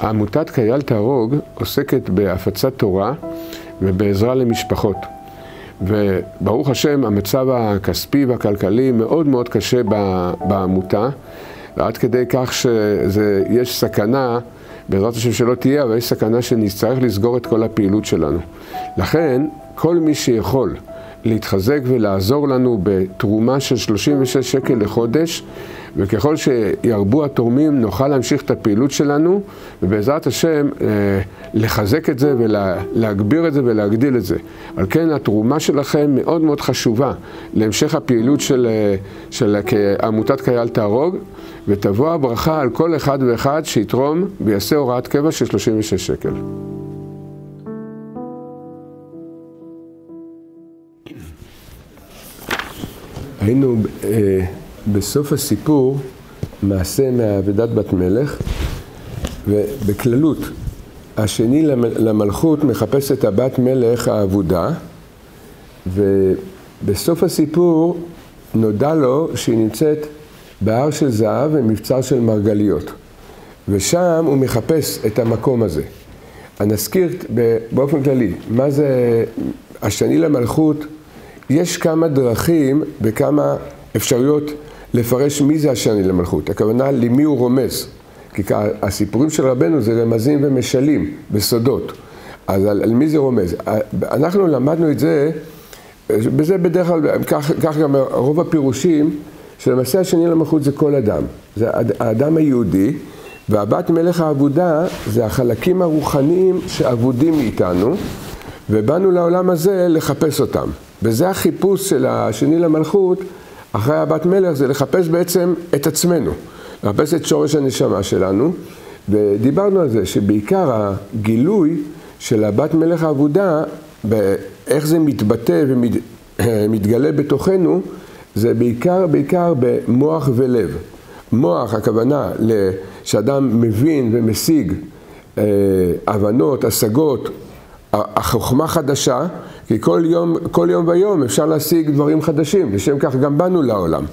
עמותת קהיל תהרוג עוסקת בהפצת תורה ובעזרה למשפחות. וברוך השם, המצב הכספי והכלכלי מאוד מאוד קשה בעמותה, ועד כדי כך שיש סכנה, בעזרת השם שלא תהיה, אבל יש סכנה שנצטרך לסגור את כל הפעילות שלנו. לכן, כל מי שיכול להתחזק ולעזור לנו בתרומה של 36 שקל לחודש, וככל שירבו התורמים נוכל להמשיך את הפעילות שלנו, ובעזרת השם לחזק את זה ולהגביר את זה ולהגדיל את זה. על כן התרומה שלכם מאוד מאוד חשובה להמשך הפעילות של עמותת קהיל תהרוג, ותבוא הברכה על כל אחד ואחד שיתרום ויעשה הוראת קבע של 36 שקל. היינו בסוף הסיפור מעשה מעבדת בת מלך, ובכללות השני למלכות מחפש את הבת מלך העבודה, ובסוף הסיפור נודע לו שהיא נמצאת בהר של זהב ומבצר של מרגליות, ושם הוא מחפש את המקום הזה. אני אזכיר באופן כללי מה זה השני למלכות. יש כמה דרכים וכמה אפשרויות לפרש מי זה השני למלכות. הכוונה למי הוא רומז. כי הסיפורים של רבנו זה רמזים ומשלים בסודות. אז על מי זה רומז? אנחנו למדנו את זה, בזה בדרך כלל, כך גם רוב הפירושים, שלמעשה השני למלכות זה כל אדם. זה האדם היהודי, והבת מלך העבודה זה החלקים הרוחניים שעבודים מאיתנו, ובאנו לעולם הזה לחפש אותם. וזה החיפוש של השני למלכות, אחרי הבת מלך, זה לחפש בעצם את עצמנו, לחפש את שורש הנשמה שלנו, ודיברנו על זה שבעיקר הגילוי של הבת מלך העבודה, איך זה מתבטא ומתגלה בתוכנו, זה בעיקר במוח ולב. מוח, הכוונה שאדם מבין ומשיג הבנות, השגות, החוכמה חדשה, כי כל יום ויום אפשר להשיג דברים חדשים, לשם כך גם באנו לעולם.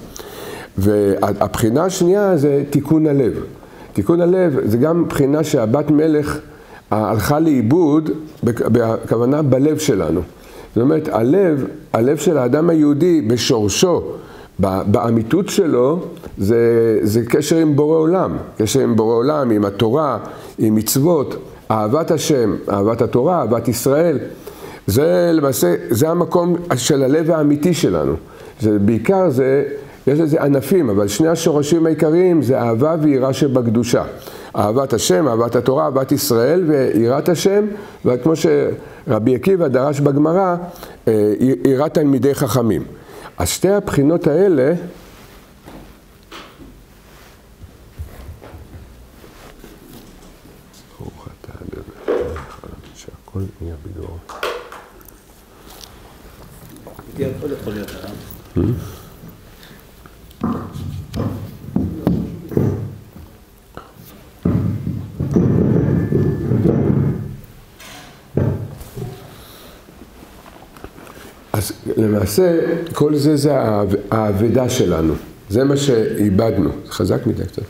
והבחינה השנייה זה תיקון הלב. תיקון הלב זה גם בחינה שהבת מלך הלכה לאיבוד, בכוונה בלב שלנו. זאת אומרת, הלב של האדם היהודי בשורשו, באמיתות שלו, זה קשר עם בורא עולם. קשר עם בורא עולם, עם התורה, עם מצוות, אהבת השם, אהבת התורה, אהבת ישראל. זה למעשה, זה המקום של הלב האמיתי שלנו. בעיקר יש לזה ענפים, אבל שני השורשים העיקריים זה אהבה ויראה שבקדושה. אהבת השם, אהבת התורה, אהבת ישראל ויראת השם, וכמו שרבי עקיבא דרש בגמרא, יראת תלמידי חכמים. אז שתי הבחינות האלה, שהכל נהיה בדור. הכל יכול להיות הרב. אז למעשה כל זה האבדה שלנו, זה מה שאיבדנו. זה חזק מדי קצת.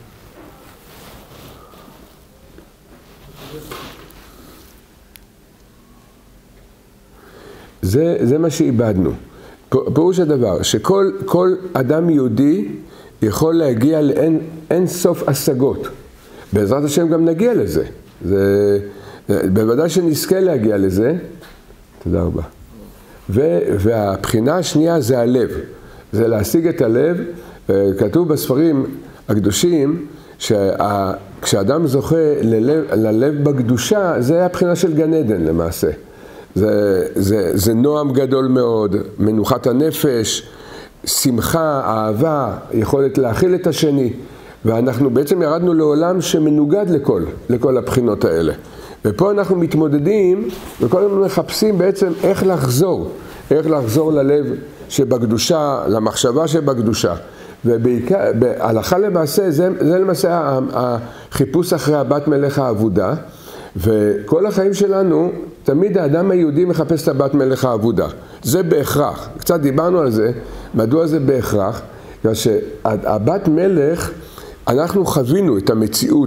זה מה שאיבדנו. פירוש הדבר, שכל אדם יהודי יכול להגיע לאין סוף השגות. בעזרת השם גם נגיע לזה. בוודאי שנזכה להגיע לזה. תודה רבה. והבחינה השנייה זה הלב. זה להשיג את הלב. כתוב בספרים הקדושים, כשאדם זוכה ללב בקדושה, זה הבחינה של גן עדן למעשה. זה נועם גדול מאוד, מנוחת הנפש, שמחה, אהבה, יכולת להכיל את השני. ואנחנו בעצם ירדנו לעולם שמנוגד לכל הבחינות האלה. ופה אנחנו מתמודדים וכל הזמן מחפשים בעצם איך לחזור ללב שבקדושה, למחשבה שבקדושה. ובעיקר, בהלכה למעשה, זה למעשה החיפוש אחרי הבת מלך העבודה. וכל החיים שלנו, תמיד האדם היהודי מחפש את הבת מלך העבודה. זה בהכרח. קצת דיברנו על זה, מדוע זה בהכרח? שהבת מלך, אנחנו חווינו את המציאות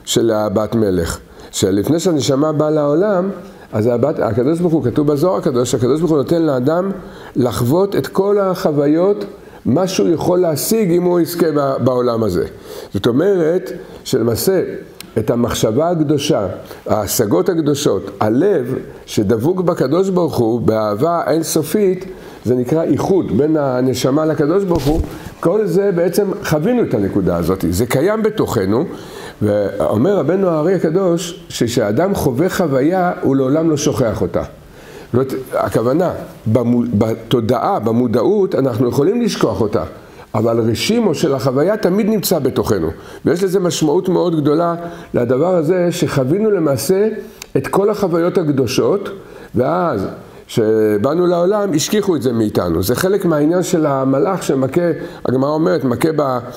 של הבת מלך. שלפני שהנשמה באה לעולם, אז הקדוש ברוך הוא, כתוב בזוהר הקדוש ברוך הוא נותן לאדם לחוות את כל החוויות, מה שהוא יכול להשיג אם הוא יזכה בעולם הזה. זאת אומרת שלמעשה את המחשבה הקדושה, ההשגות הקדושות, הלב שדבוק בקדוש ברוך הוא, באהבה אינסופית, זה נקרא איחוד בין הנשמה לקדוש ברוך הוא. כל זה בעצם חווינו את הנקודה הזאת, זה קיים בתוכנו. ואומר רבנו הארי הקדוש שכשאדם חווה חוויה הוא לעולם לא שוכח אותה. הכוונה, בתודעה, במודעות אנחנו יכולים לשכוח אותה, אבל רשימו של החוויה תמיד נמצא בתוכנו, ויש לזה משמעות מאוד גדולה לדבר הזה שחווינו למעשה את כל החוויות הקדושות, ואז שבאנו לעולם השכיחו את זה מאיתנו. זה חלק מהעניין של המלאך שמכה, הגמרא אומרת, מכה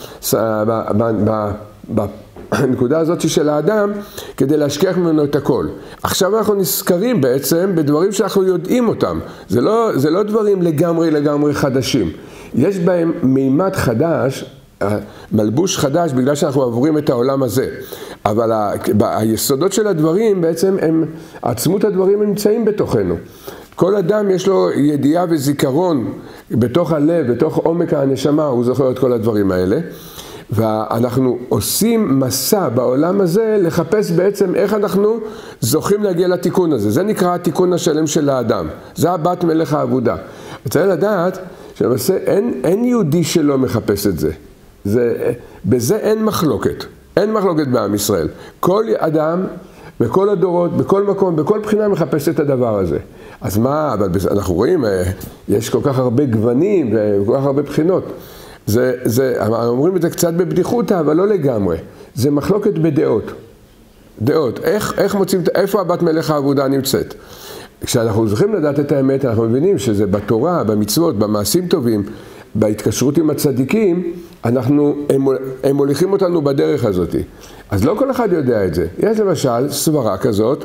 הנקודה הזאת של האדם כדי להשכיח ממנו את הכל. עכשיו אנחנו נזכרים בעצם בדברים שאנחנו יודעים אותם. זה לא דברים לגמרי חדשים. יש בהם מימד חדש, מלבוש חדש, בגלל שאנחנו עוברים את העולם הזה. אבל היסודות של הדברים בעצם עצמות הדברים נמצאים בתוכנו. כל אדם יש לו ידיעה וזיכרון בתוך הלב, בתוך עומק הנשמה, הוא זוכר את כל הדברים האלה. ואנחנו עושים מסע בעולם הזה לחפש בעצם איך אנחנו זוכים להגיע לתיקון הזה. זה נקרא התיקון השלם של האדם. זה הבת מלך העבודה. צריך לדעת שלמעשה אין יהודי שלא מחפש את זה. בזה אין מחלוקת. אין מחלוקת בעם ישראל. כל אדם, בכל הדורות, בכל מקום, בכל בחינה מחפש את הדבר הזה. אז מה, אבל אנחנו רואים, יש כל כך הרבה גוונים וכל כך הרבה בחינות. אומרים את זה קצת בבדיחות, אבל לא לגמרי. זה מחלוקת בדעות. דעות. איך מוצאים, איפה הבת מלך העבודה נמצאת? כשאנחנו זוכים לדעת את האמת, אנחנו מבינים שזה בתורה, במצוות, במעשים טובים, בהתקשרות עם הצדיקים, הם מוליכים אותנו בדרך הזאת. אז לא כל אחד יודע את זה. יש למשל סברה כזאת,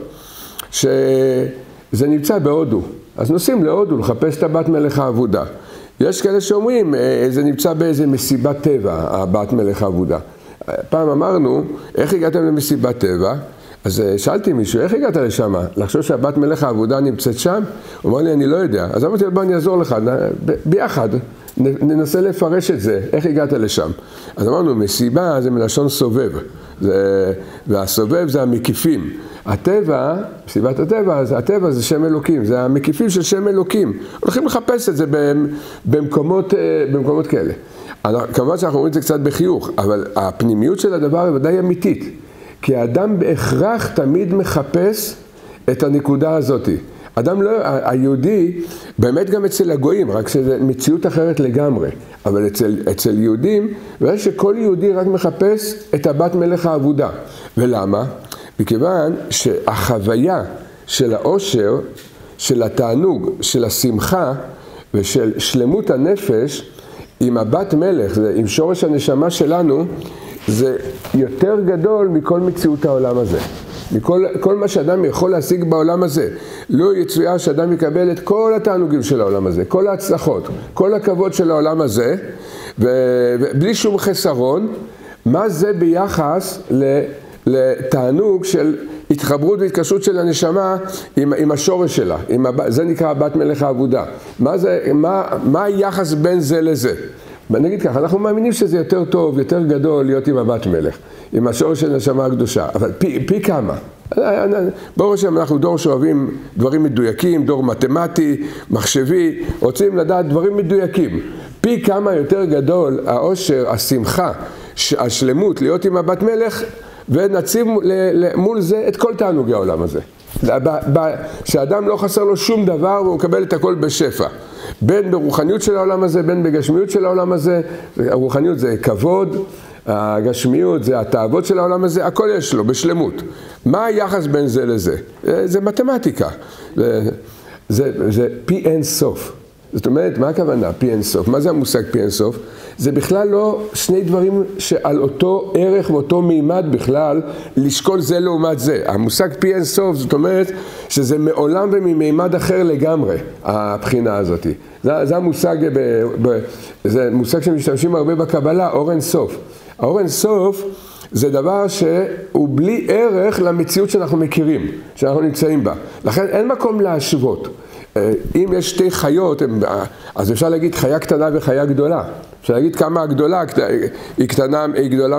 שזה נמצא בהודו. אז נוסעים להודו לחפש את הבת מלך העבודה. יש כאלה שאומרים, זה נמצא באיזה מסיבת טבע, הבת מלך העבודה. פעם אמרנו, איך הגעתם למסיבת טבע? אז שאלתי מישהו, איך הגעת לשם? לחשוב שהבת מלך העבודה נמצאת שם? הוא אמר לי, אני לא יודע. אז אמרתי, בוא אני אעזור לך, ביחד, ננסה לפרש את זה, איך הגעת לשם? אז אמרנו, מסיבה זה מלשון סובב, והסובב זה המקיפים. הטבע, מסיבת הטבע, הטבע זה שם אלוקים, זה המקיפים של שם אלוקים. הולכים לחפש את זה במקומות כאלה. כמובן שאנחנו רואים את זה קצת בחיוך, אבל הפנימיות של הדבר היא ודאי אמיתית. כי האדם בהכרח תמיד מחפש את הנקודה הזאת. אדם לא, היהודי, באמת גם אצל הגויים, רק שזה מציאות אחרת לגמרי. אבל אצל יהודים, ויש שכל יהודי רק מחפש את הבת מלך העבודה. ולמה? מכיוון שהחוויה של העושר, של התענוג, של השמחה ושל שלמות הנפש, עם הבת מלך, עם שורש הנשמה שלנו, זה יותר גדול מכל מציאות העולם הזה. כל מה שאדם יכול להשיג בעולם הזה. לא יצויה שאדם יקבל את כל התענוגים של העולם הזה, כל ההצלחות, כל הכבוד של העולם הזה, ובלי שום חסרון. מה זה ביחס לתענוג של התחברות והתקשרות של הנשמה עם השורש שלה? זה נקרא בת מלך העבודה. מה היחס בין זה לזה? נגיד ככה, אנחנו מאמינים שזה יותר טוב, יותר גדול להיות עם הבת מלך, עם השורש של נשמה הקדושה, אבל פי כמה. ברור שאנחנו דור שאוהבים דברים מדויקים, דור מתמטי, מחשבי, רוצים לדעת דברים מדויקים. פי כמה יותר גדול העושר, השמחה, השלמות להיות עם הבת מלך, ונציב מול זה את כל תענוגי העולם הזה. שאדם לא חסר לו שום דבר והוא מקבל את הכל בשפע. בין ברוחניות של העולם הזה, בין בגשמיות של העולם הזה. הרוחניות זה כבוד, הגשמיות זה התאוות של העולם הזה, הכל יש לו בשלמות. מה היחס בין זה לזה? זה מתמטיקה. זה פי אין סוף. זאת אומרת, מה הכוונה פי אין סוף? מה זה המושג פי אין סוף? זה בכלל לא שני דברים שעל אותו ערך ואותו מימד בכלל לשקול זה לעומת זה. המושג פי אין סוף, זאת אומרת שזה מעולם וממימד אחר לגמרי, הבחינה הזאת. זה המושג, זה מושג שמשתמשים הרבה בקבלה, אור אין סוף. האור אין סוף זה דבר שהוא בלי ערך למציאות שאנחנו מכירים, שאנחנו נמצאים בה. לכן אין מקום להשוות. אם יש שתי חיות, אז אפשר להגיד חיה קטנה וחיה גדולה. אפשר להגיד כמה הגדולה היא גדולה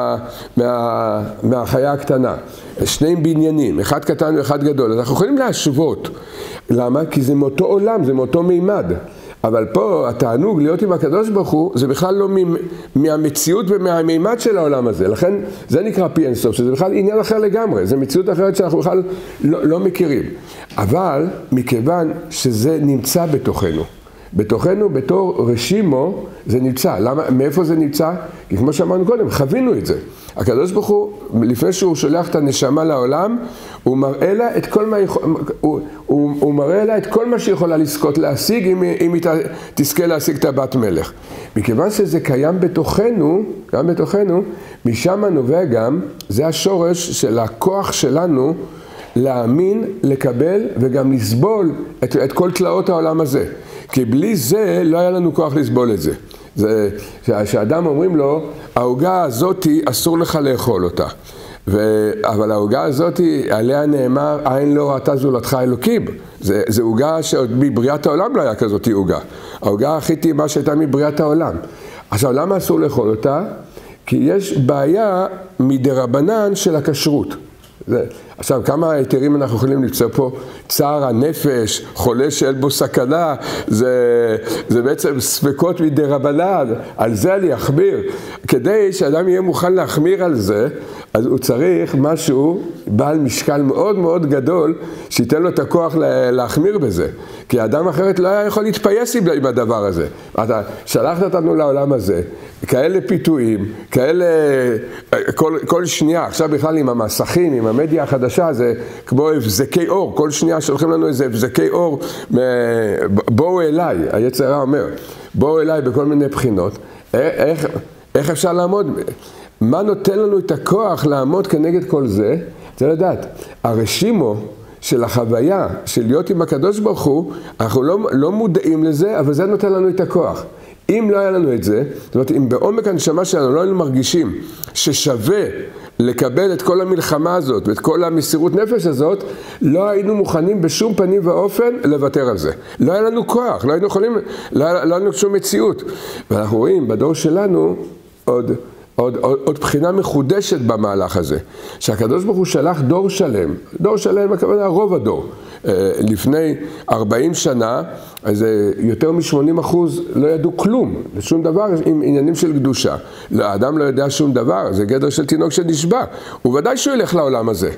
מהחיה הקטנה. שני בניינים, אחד קטן ואחד גדול. אז אנחנו יכולים להשוות. למה? כי זה מאותו עולם, זה מאותו מימד. אבל פה התענוג להיות עם הקדוש ברוך הוא, זה בכלל לא מהמציאות ומהמימד של העולם הזה. לכן זה נקרא פי אינסוף, שזה בכלל עניין אחר לגמרי. זה מציאות אחרת שאנחנו בכלל לא מכירים. אבל מכיוון שזה נמצא בתוכנו בתור רשימו זה נמצא. למה? מאיפה זה נמצא? כי כמו שאמרנו קודם, חווינו את זה. הקדוש ברוך הוא, לפני שהוא שולח את הנשמה לעולם, הוא מראה לה את כל מה, הוא מראה לה את כל מה שיכולה לזכות להשיג אם היא תזכה להשיג את הבת מלך. מכיוון שזה קיים בתוכנו, משם נובע גם, זה השורש של הכוח שלנו להאמין, לקבל וגם לסבול את כל תלאות העולם הזה. כי בלי זה לא היה לנו כוח לסבול את זה. שהאדם אומרים לו, העוגה הזאת אסור לך לאכול אותה. אבל העוגה הזאת, עליה נאמר, עין לא ראתה זולתך אלוקים. זה עוגה שעוד מבריאת העולם לא היה כזאת עוגה. העוגה הכי טעימה שהייתה מבריאת העולם. עכשיו, למה אסור לאכול אותה? כי יש בעיה מדרבנן של הכשרות. עכשיו, כמה היתרים אנחנו יכולים למצוא פה? צער הנפש, חולה שאין בו סכנה, זה בעצם ספקות מדרבנן, על זה אני אחמיר. כדי שאדם יהיה מוכן להחמיר על זה, אז הוא צריך משהו בעל משקל מאוד מאוד גדול, שייתן לו את הכוח להחמיר בזה. כי האדם אחרת לא היה יכול להתפייס עם הדבר הזה. אתה שלחת אותנו לעולם הזה, כאלה פיתויים, כאלה, כל שנייה, עכשיו בכלל עם המסכים, עם המדיה החדשה, זה כמו הבזקי אור, כל שנייה שולחים לנו איזה הבזקי אור, בואו אליי, היצר הרע אומר, בואו אליי בכל מיני בחינות, איך אפשר לעמוד? מה נותן לנו את הכוח לעמוד כנגד כל זה? צריך לדעת, הרשימו של החוויה של להיות עם הקדוש ברוך הוא, אנחנו לא מודעים לזה, אבל זה נותן לנו את הכוח. אם לא היה לנו את זה, זאת אומרת, אם בעומק הנשמה שלנו לא היינו מרגישים ששווה לקבל את כל המלחמה הזאת ואת כל המסירות נפש הזאת, לא היינו מוכנים בשום פנים ואופן לוותר על זה. לא היה לנו כוח, לא היינו יכולים, לא היה לנו שום מציאות. ואנחנו רואים בדור שלנו עוד בחינה מחודשת במהלך הזה, שהקדוש ברוך הוא שלח דור שלם, הכוונה רוב הדור. לפני 40 שנה, אז יותר מ-80% לא ידעו כלום, שום דבר עם עניינים של קדושה. האדם לא יודע שום דבר, זה גדר של תינוק שנשבע. וודאי שהוא ילך לעולם הזה.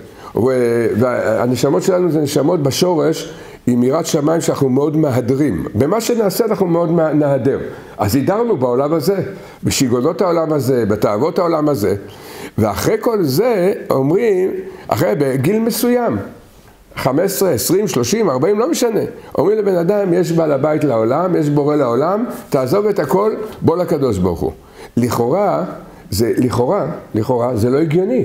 והנשמות שלנו זה נשמות בשורש, עם יראת שמיים שאנחנו מאוד מהדרים. במה שנעשה אנחנו מאוד נהדר. אז הידרנו בעולם הזה, בשיגעונות העולם הזה, בתאוות העולם הזה. ואחרי כל זה אומרים, אחרי בגיל מסוים, 15, 20, 30, 40, לא משנה. אומרים לבן אדם, יש בעל הבית לעולם, יש בורא לעולם, תעזוב את הכל, בוא לקדוש ברוך הוא. לכאורה, זה לא הגיוני.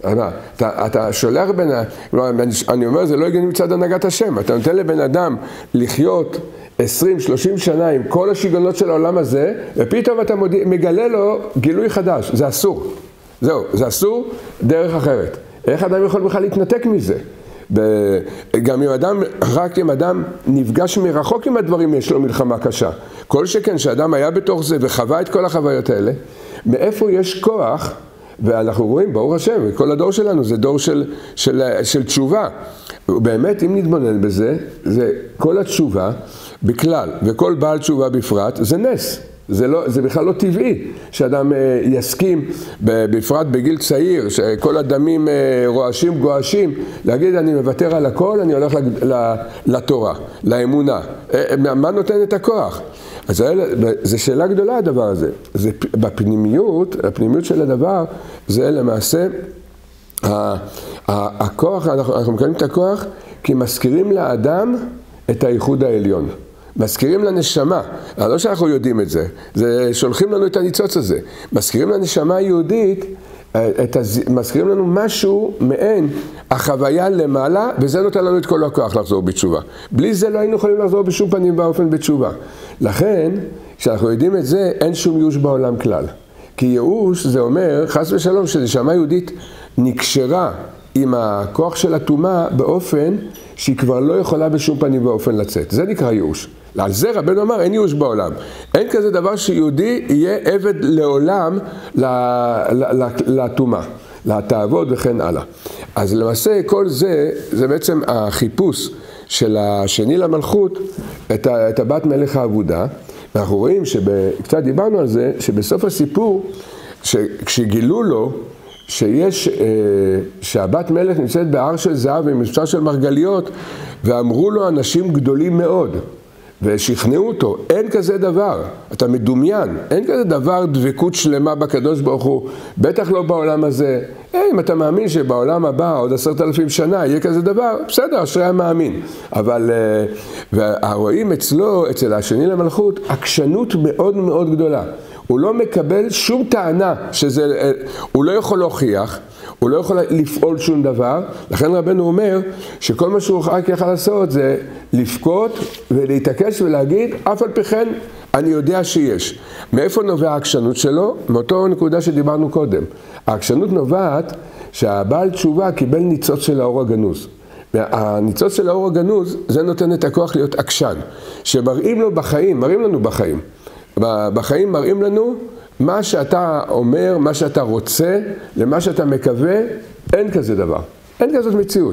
אתה שולח אני אומר, זה לא הגיוני מצד הנהגת השם. אתה נותן לבן אדם לחיות 20, 30 שנה עם כל השיגעונות של העולם הזה, ופתאום אתה מגלה לו גילוי חדש. זה אסור. זהו, זה אסור דרך אחרת. איך אדם יכול בכלל להתנתק מזה? גם אם אדם נפגש מרחוק עם הדברים, יש לו מלחמה קשה. כל שכן שאדם היה בתוך זה וחווה את כל החוויות האלה, מאיפה יש כוח? ואנחנו רואים, ברוך השם, כל הדור שלנו זה דור של תשובה. באמת, אם נתבונן בזה, זה כל התשובה בכלל, וכל בעל תשובה בפרט, זה נס. זה בכלל לא טבעי שאדם יסכים, בפרט בגיל צעיר, שכל הדמים רועשים גועשים, להגיד אני מוותר על הכל, אני הולך לתורה, לאמונה. מה נותן את הכוח? אז זו שאלה גדולה הדבר הזה. הפנימיות של הדבר זה למעשה הכוח, אנחנו מקבלים את הכוח כי מזכירים לאדם את הייחוד העליון. מזכירים לנשמה, לא שאנחנו יודעים את זה, שולחים לנו את הניצוץ הזה. מזכירים לנשמה היהודית, מזכירים לנו משהו מעין החוויה למעלה, וזה נותן לנו את כל הכוח לחזור בתשובה. בלי זה לא היינו יכולים לחזור בשום פנים באופן בתשובה. לכן, כשאנחנו יודעים את זה, אין שום ייאוש בעולם כלל. כי ייאוש זה אומר, חס ושלום, שנשמה יהודית נקשרה עם הכוח של הטומאה באופן שהיא כבר לא יכולה בשום פנים ואופן לצאת. זה נקרא ייאוש. על זה רבנו אמר, אין ייאוש בעולם. אין כזה דבר שיהודי יהיה עבד לעולם לטומאה, לתאוות וכן הלאה. אז למעשה כל זה, זה בעצם החיפוש של השני למלכות, את הבת מלך העבודה. ואנחנו רואים קצת דיברנו על זה, שבסוף הסיפור, כשגילו לו שהבת מלך נמצאת בהר של זהב ומבצר של מרגליות, ואמרו לו אנשים גדולים מאוד, ושכנעו אותו, אין כזה דבר, אתה מדומיין, אין כזה דבר דבקות שלמה בקדוש ברוך הוא, בטח לא בעולם הזה. אם אתה מאמין שבעולם הבא, עוד 10,000 שנה, יהיה כזה דבר, בסדר, אשרי המאמין. אבל, ורואים אצל השני למלכות, עקשנות מאוד מאוד גדולה. הוא לא מקבל שום טענה הוא לא יכול להוכיח, הוא לא יכול לפעול שום דבר, לכן רבנו אומר שכל מה שהוא רק יכול לעשות זה לפקות ולהתעקש ולהגיד, אף על פי כן אני יודע שיש. מאיפה נובע העקשנות שלו? מאותו נקודה שדיברנו קודם. העקשנות נובעת שהבעל תשובה קיבל ניצוץ של האור הגנוז. והניצוץ של האור הגנוז זה נותן את הכוח להיות עקשן, שמראים לו בחיים, מראים לנו בחיים. בחיים מראים לנו מה שאתה אומר, מה שאתה רוצה, למה שאתה מקווה, אין כזה דבר. אין כזאת מציאות.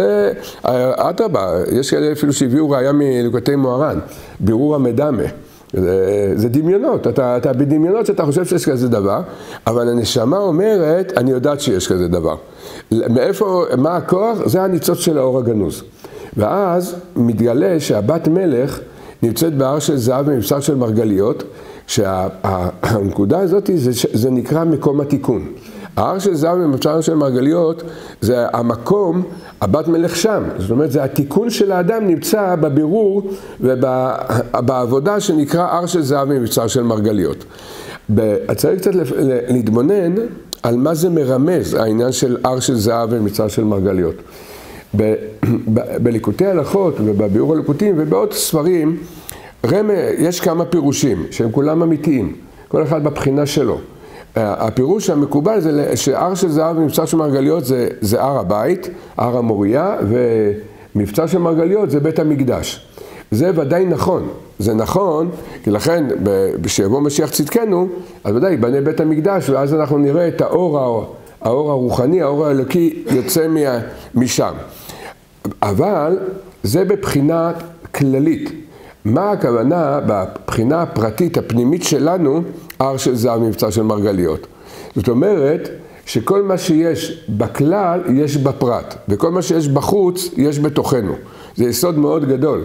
אדרבה, יש כאלה אפילו שהביאו ראיה מליקוטי מוהר"ן, בירור המדמה. זה דמיונות, אתה בדמיונות שאתה חושב שיש כזה דבר, אבל הנשמה אומרת, אני יודעת שיש כזה דבר. מאיפה, מה הכוח? זה הניצוץ של האור הגנוז. ואז מתגלה שהבת מלך נמצאת בהר של זהב ומבצר של מרגליות, שהנקודה הזאת זה נקרא מקום התיקון. ההר של זהב ומבצר של מרגליות זה המקום, הבת מלך שם. זאת אומרת, זה התיקון של האדם נמצא בבירור ובעבודה שנקרא הר של זהב ומבצר של מרגליות. צריך קצת להתבונן על מה זה מרמז, העניין של הר של זהב ומבצר של מרגליות. בליקוטי הלכות ובביאור הליקוטים ובעוד ספרים, יש כמה פירושים שהם כולם אמיתיים, כל אחד בבחינה שלו. הפירוש המקובל זה שהר של זהב ומבצר של מרגליות זה הר הבית, הר המוריה, ומבצר של מרגליות זה בית המקדש. זה ודאי נכון, זה נכון, כי לכן כשיבוא משיח צדקנו, אז ודאי יבנה בית המקדש, ואז אנחנו נראה את האור הרוחני, האור האלוקי יוצא משם. אבל זה בבחינה כללית. מה הכוונה בבחינה הפרטית, הפנימית שלנו, הר של זהב מבצר של מרגליות? זאת אומרת שכל מה שיש בכלל יש בפרט, וכל מה שיש בחוץ יש בתוכנו. זה יסוד מאוד גדול,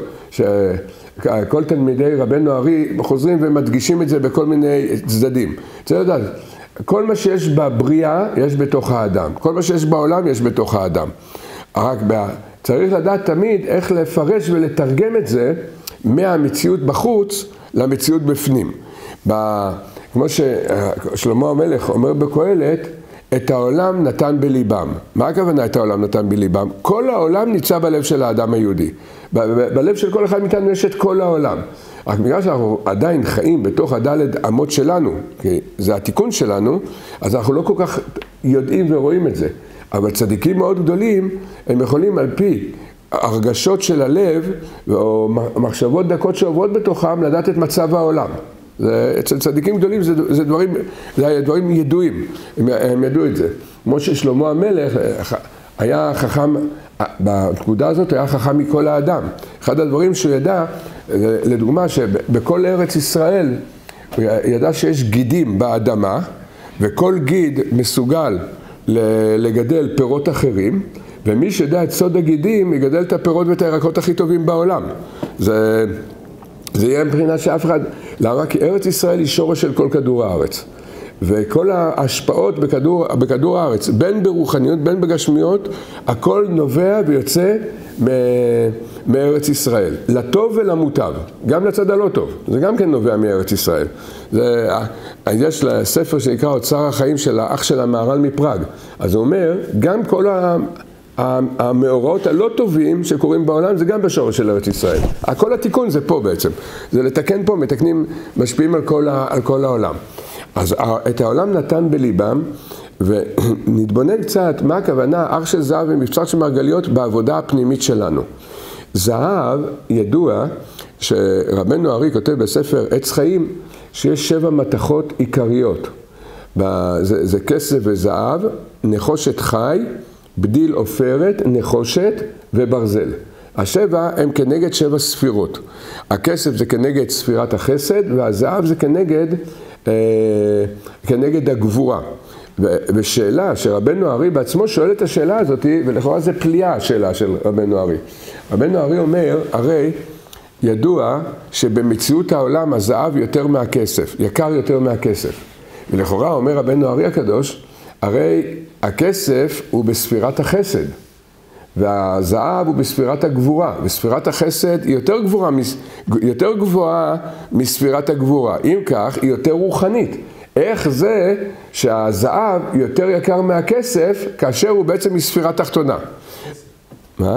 שכל תלמידי רבנו ארי חוזרים ומדגישים את זה בכל מיני צדדים. צריך לדעת, כל מה שיש בבריאה יש בתוך האדם, כל מה שיש בעולם יש בתוך האדם. רק צריך לדעת תמיד איך לפרש ולתרגם את זה מהמציאות בחוץ למציאות בפנים. כמו ששלמה המלך אומר בקהלת, את העולם נתן בליבם. מה הכוונה את העולם נתן בליבם? כל העולם נמצא בלב של האדם היהודי. בלב של כל אחד מאיתנו יש את כל העולם. רק בגלל שאנחנו עדיין חיים בתוך הדלת אמות שלנו, כי זה התיקון שלנו, אז אנחנו לא כל כך יודעים ורואים את זה. אבל צדיקים מאוד גדולים, הם יכולים על פי הרגשות של הלב, או מחשבות דקות שעוברות בתוכם, לדעת את מצב העולם. אצל צדיקים גדולים זה דברים ידועים, הם ידעו את זה. כמו ששלמה המלך היה חכם, בנקודה הזאת היה חכם מכל האדם. אחד הדברים שהוא ידע, לדוגמה שבכל ארץ ישראל, הוא ידע שיש גידים באדמה, וכל גיד מסוגל לגדל פירות אחרים, ומי שידע את סוד הגידים יגדל את הפירות ואת הירקות הכי טובים בעולם. זה יהיה מבחינה שאף אחד, למה? כי ארץ ישראל היא שורש של כל כדור הארץ. וכל ההשפעות בכדור הארץ, בין ברוחניות, בין בגשמיות, הכל נובע ויוצא מארץ ישראל. לטוב ולמוטב, גם לצד הלא טוב, זה גם כן נובע מארץ ישראל. יש ספר שנקרא אוצר החיים של האח של המהר"ל מפראג. אז הוא אומר, גם כל המאורעות הלא טובים שקורים בעולם זה גם בשורש של ארץ ישראל. כל התיקון זה פה בעצם. זה לתקן פה, מתקנים, משפיעים על כל העולם. אז את העולם נתן בליבם, ונתבונן קצת מה הכוונה הר של זהב ומבצר של מרגליות בעבודה הפנימית שלנו. זהב ידוע שרבנו הארי כותב בספר עץ חיים שיש 7 מתכות עיקריות. זה כסף וזהב, נחושת חי, בדיל עופרת, נחושת וברזל. 7 הם כנגד 7 ספירות. הכסף זה כנגד ספירת החסד, והזהב זה כנגד הגבורה. ושאלה שרבנו הארי בעצמו שואל את השאלה הזאת, ולכאורה זה פליאה השאלה של רבנו הארי. רבנו הארי אומר, הרי ידוע שבמציאות העולם הזהב יותר מהכסף, יקר יותר מהכסף. ולכאורה אומר רבנו הארי הקדוש, הרי הכסף הוא בספירת החסד, והזהב הוא בספירת הגבורה, וספירת החסד היא יותר גבוהה מספירת הגבורה. אם כך, היא יותר רוחנית. איך זה שהזהב יותר יקר מהכסף, כאשר הוא בעצם מספירה תחתונה? מה?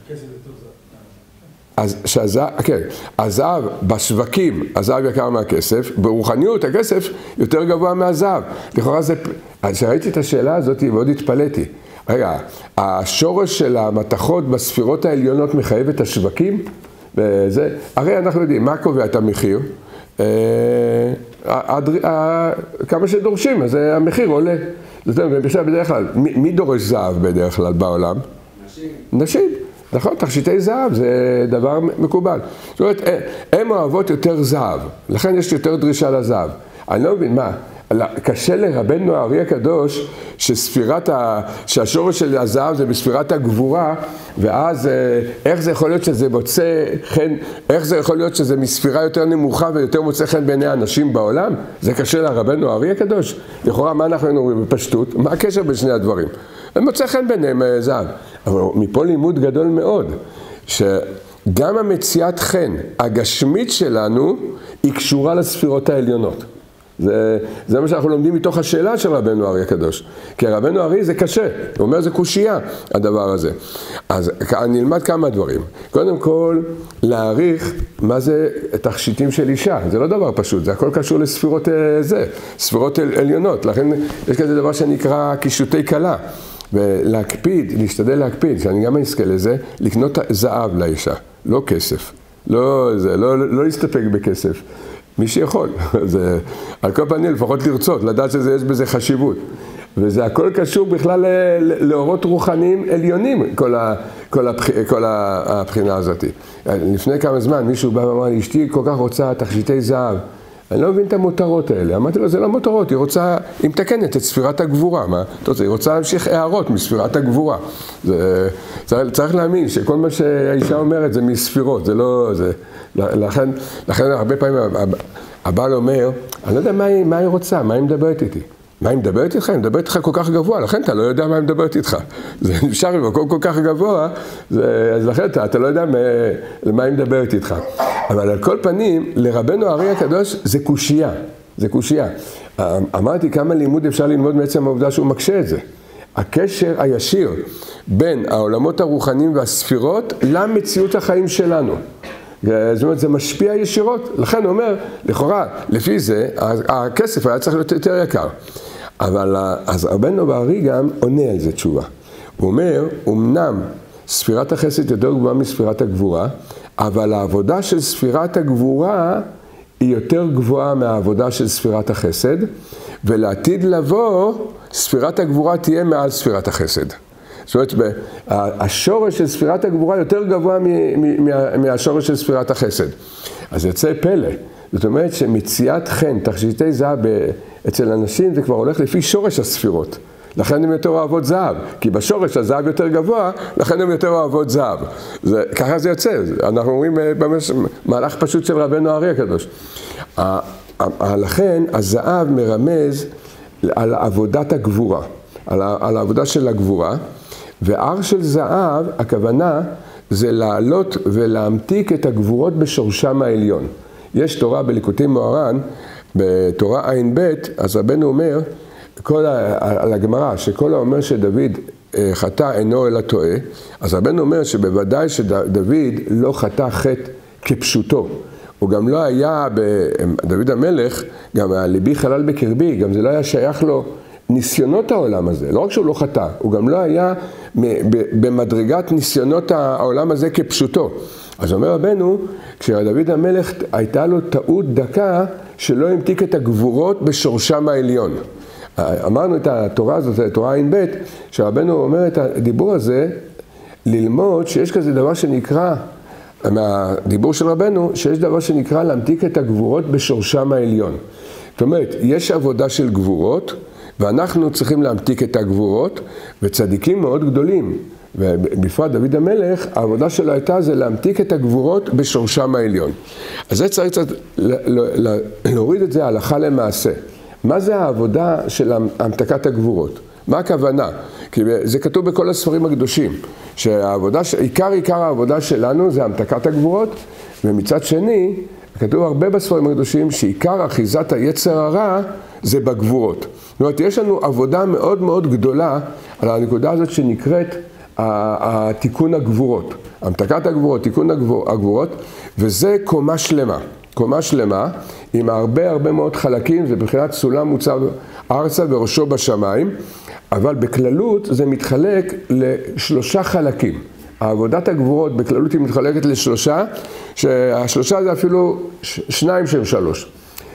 הזהב בשווקים, הזהב יקר מהכסף, ברוחניות הכסף יותר גבוה מהזהב. לכאורה זה, כשראיתי את השאלה הזאת מאוד התפלאתי. רגע, השורש של המתכות בספירות העליונות מחייב את השווקים? וזה, הרי אנחנו יודעים, מה קובע את המחיר? כמה שדורשים, אז המחיר עולה. זאת אומרת, בדרך כלל, מי דורש זהב בדרך כלל בעולם? נשים. נכון, תכשיטי זהב זה דבר מקובל. זאת אומרת, הן אוהבות יותר זהב, לכן יש יותר דרישה לזהב. אני לא מבין, מה? קשה לרבנו הארי הקדוש שהשורש של הזהב זה בספירת הגבורה, ואז איך זה יכול להיות שזה מוצא חן, איך זה יכול להיות שזה מספירה יותר נמוכה ויותר מוצא חן בעיני האנשים בעולם? זה קשה לרבנו הארי הקדוש. לכאורה מה אנחנו אומרים בפשטות? מה הקשר בין שני הדברים? הם מוצא חן ביניהם זהב. אבל מפה לימוד גדול מאוד, שגם המציאת חן הגשמית שלנו היא קשורה לספירות העליונות. זה מה שאנחנו לומדים מתוך השאלה של רבנו הארי הקדוש. כי רבנו הארי זה קשה, הוא אומר זה קושייה הדבר הזה. אז נלמד כמה דברים. קודם כל, להעריך מה זה תכשיטים של אישה. זה לא דבר פשוט, זה הכל קשור לספירות ספירות עליונות. לכן יש כזה דבר שנקרא קישוטי קלה. ולהקפיד, להשתדל להקפיד, שאני גם אזכה לזה, לקנות זהב לאישה, לא כסף. לא להסתפק בכסף. מי שיכול. זה, על כל פנים, לפחות לרצות, לדעת שיש בזה חשיבות. וזה הכל קשור בכלל לאורות רוחניים עליונים, כל הבחינה הזאת. לפני כמה זמן מישהו בא ואמר לי, אשתי כל כך רוצה תכשיטי זהב. אני לא מבין את המותרות האלה. אמרתי לו, זה לא מותרות, היא רוצה, היא מתקנת את ספירת הגבורה. מה? היא רוצה להמשיך הערות מספירת הגבורה. צריך להאמין שכל מה שהאישה אומרת זה מספירות, זה לא... לכן הרבה פעמים הבעל אומר, אני לא יודע מה היא רוצה, מה היא מדברת איתי. מה היא מדברת איתך? היא מדברת איתך כל כך גבוה, לכן אתה לא יודע מה היא מדברת איתך. זה נשאר במקום כל כך גבוה, אז לכן אתה לא יודע למה היא מדברת איתך. אבל על כל פנים, לרבנו הארי הקדוש זה קושייה. זה קושייה. אמרתי כמה לימוד אפשר ללמוד מעצם העובדה שהוא מקשה את זה. הקשר הישיר בין העולמות הרוחניים והספירות למציאות החיים שלנו. זאת אומרת, זה משפיע ישירות. לכן הוא אומר, לכאורה, לפי זה, הכסף היה צריך להיות יותר יקר. אבל אז רבנו הארי גם עונה על זה תשובה. הוא אומר, אמנם ספירת החסד יותר גבוהה מספירת הגבורה, אבל העבודה של ספירת הגבורה היא יותר גבוהה מהעבודה של ספירת החסד, ולעתיד לבוא, ספירת הגבורה תהיה מעל ספירת החסד. זאת אומרת, השורש של ספירת הגבורה יותר גבוה מהשורש של ספירת החסד. אז יוצא פלא. זאת אומרת שמציאת חן, תכשיטי זהב אצל אנשים זה כבר הולך לפי שורש הספירות. לכן הם יותר אוהבות זהב, כי בשורש הזהב יותר גבוה, לכן הם יותר אוהבות זהב. ככה זה יוצא, אנחנו אומרים מהלך פשוט של רבנו הארי הקדוש. לכן הזהב מרמז על עבודת הגבורה, על העבודה של הגבורה, והר של זהב, הכוונה זה לעלות ולהמתיק את הגבורות בשורשם העליון. יש תורה בליקוטי מוהר"ן, בתורה עין ב', אז רבנו אומר, על הגמרא, שכל האומר שדוד חטא אינו אלא טועה, אז רבנו אומר שבוודאי שדוד לא חטא חטא כפשוטו. הוא הוא גם לא היה, דוד המלך, גם ליבי חלל בקרבי, גם זה לא היה שייך לו ניסיונות העולם הזה, לא רק שהוא לא חטא, הוא גם לא היה במדרגת ניסיונות העולם הזה כפשוטו. אז אומר רבנו, כשדוד המלך הייתה לו טעות דקה שלא המתיק את הגבורות בשורשם העליון. אמרנו את התורה הזאת, תורה עין ב', שרבנו אומר את הדיבור הזה, ללמוד שיש כזה דבר שנקרא, מהדיבור של רבנו, שיש דבר שנקרא להמתיק את הגבורות בשורשם העליון. זאת אומרת, יש עבודה של גבורות, ואנחנו צריכים להמתיק את הגבורות, וצדיקים מאוד גדולים, ובפרט דוד המלך, העבודה שלו הייתה זה להמתיק את הגבורות בשורשם העליון. אז זה צריך קצת להוריד את זה הלכה למעשה. מה זה העבודה של המתקת הגבורות? מה הכוונה? כי זה כתוב בכל הספרים הקדושים, עיקר העבודה שלנו זה המתקת הגבורות, ומצד שני, כתוב הרבה בספרים הקדושים שעיקר אחיזת היצר הרע זה בגבורות. זאת אומרת, יש לנו עבודה מאוד מאוד גדולה על הנקודה הזאת שנקראת תיקון הגבורות. המתקת הגבורות, תיקון הגבורות, וזה קומה שלמה. קומה שלמה עם הרבה מאוד חלקים, זה בחינת סולם מוצב ארצה וראשו בשמיים, אבל בכללות זה מתחלק לשלושה חלקים. העבודת הגבורות בכללות היא מתחלקת לשלושה, שהשלושה זה אפילו שניים שהם שלוש.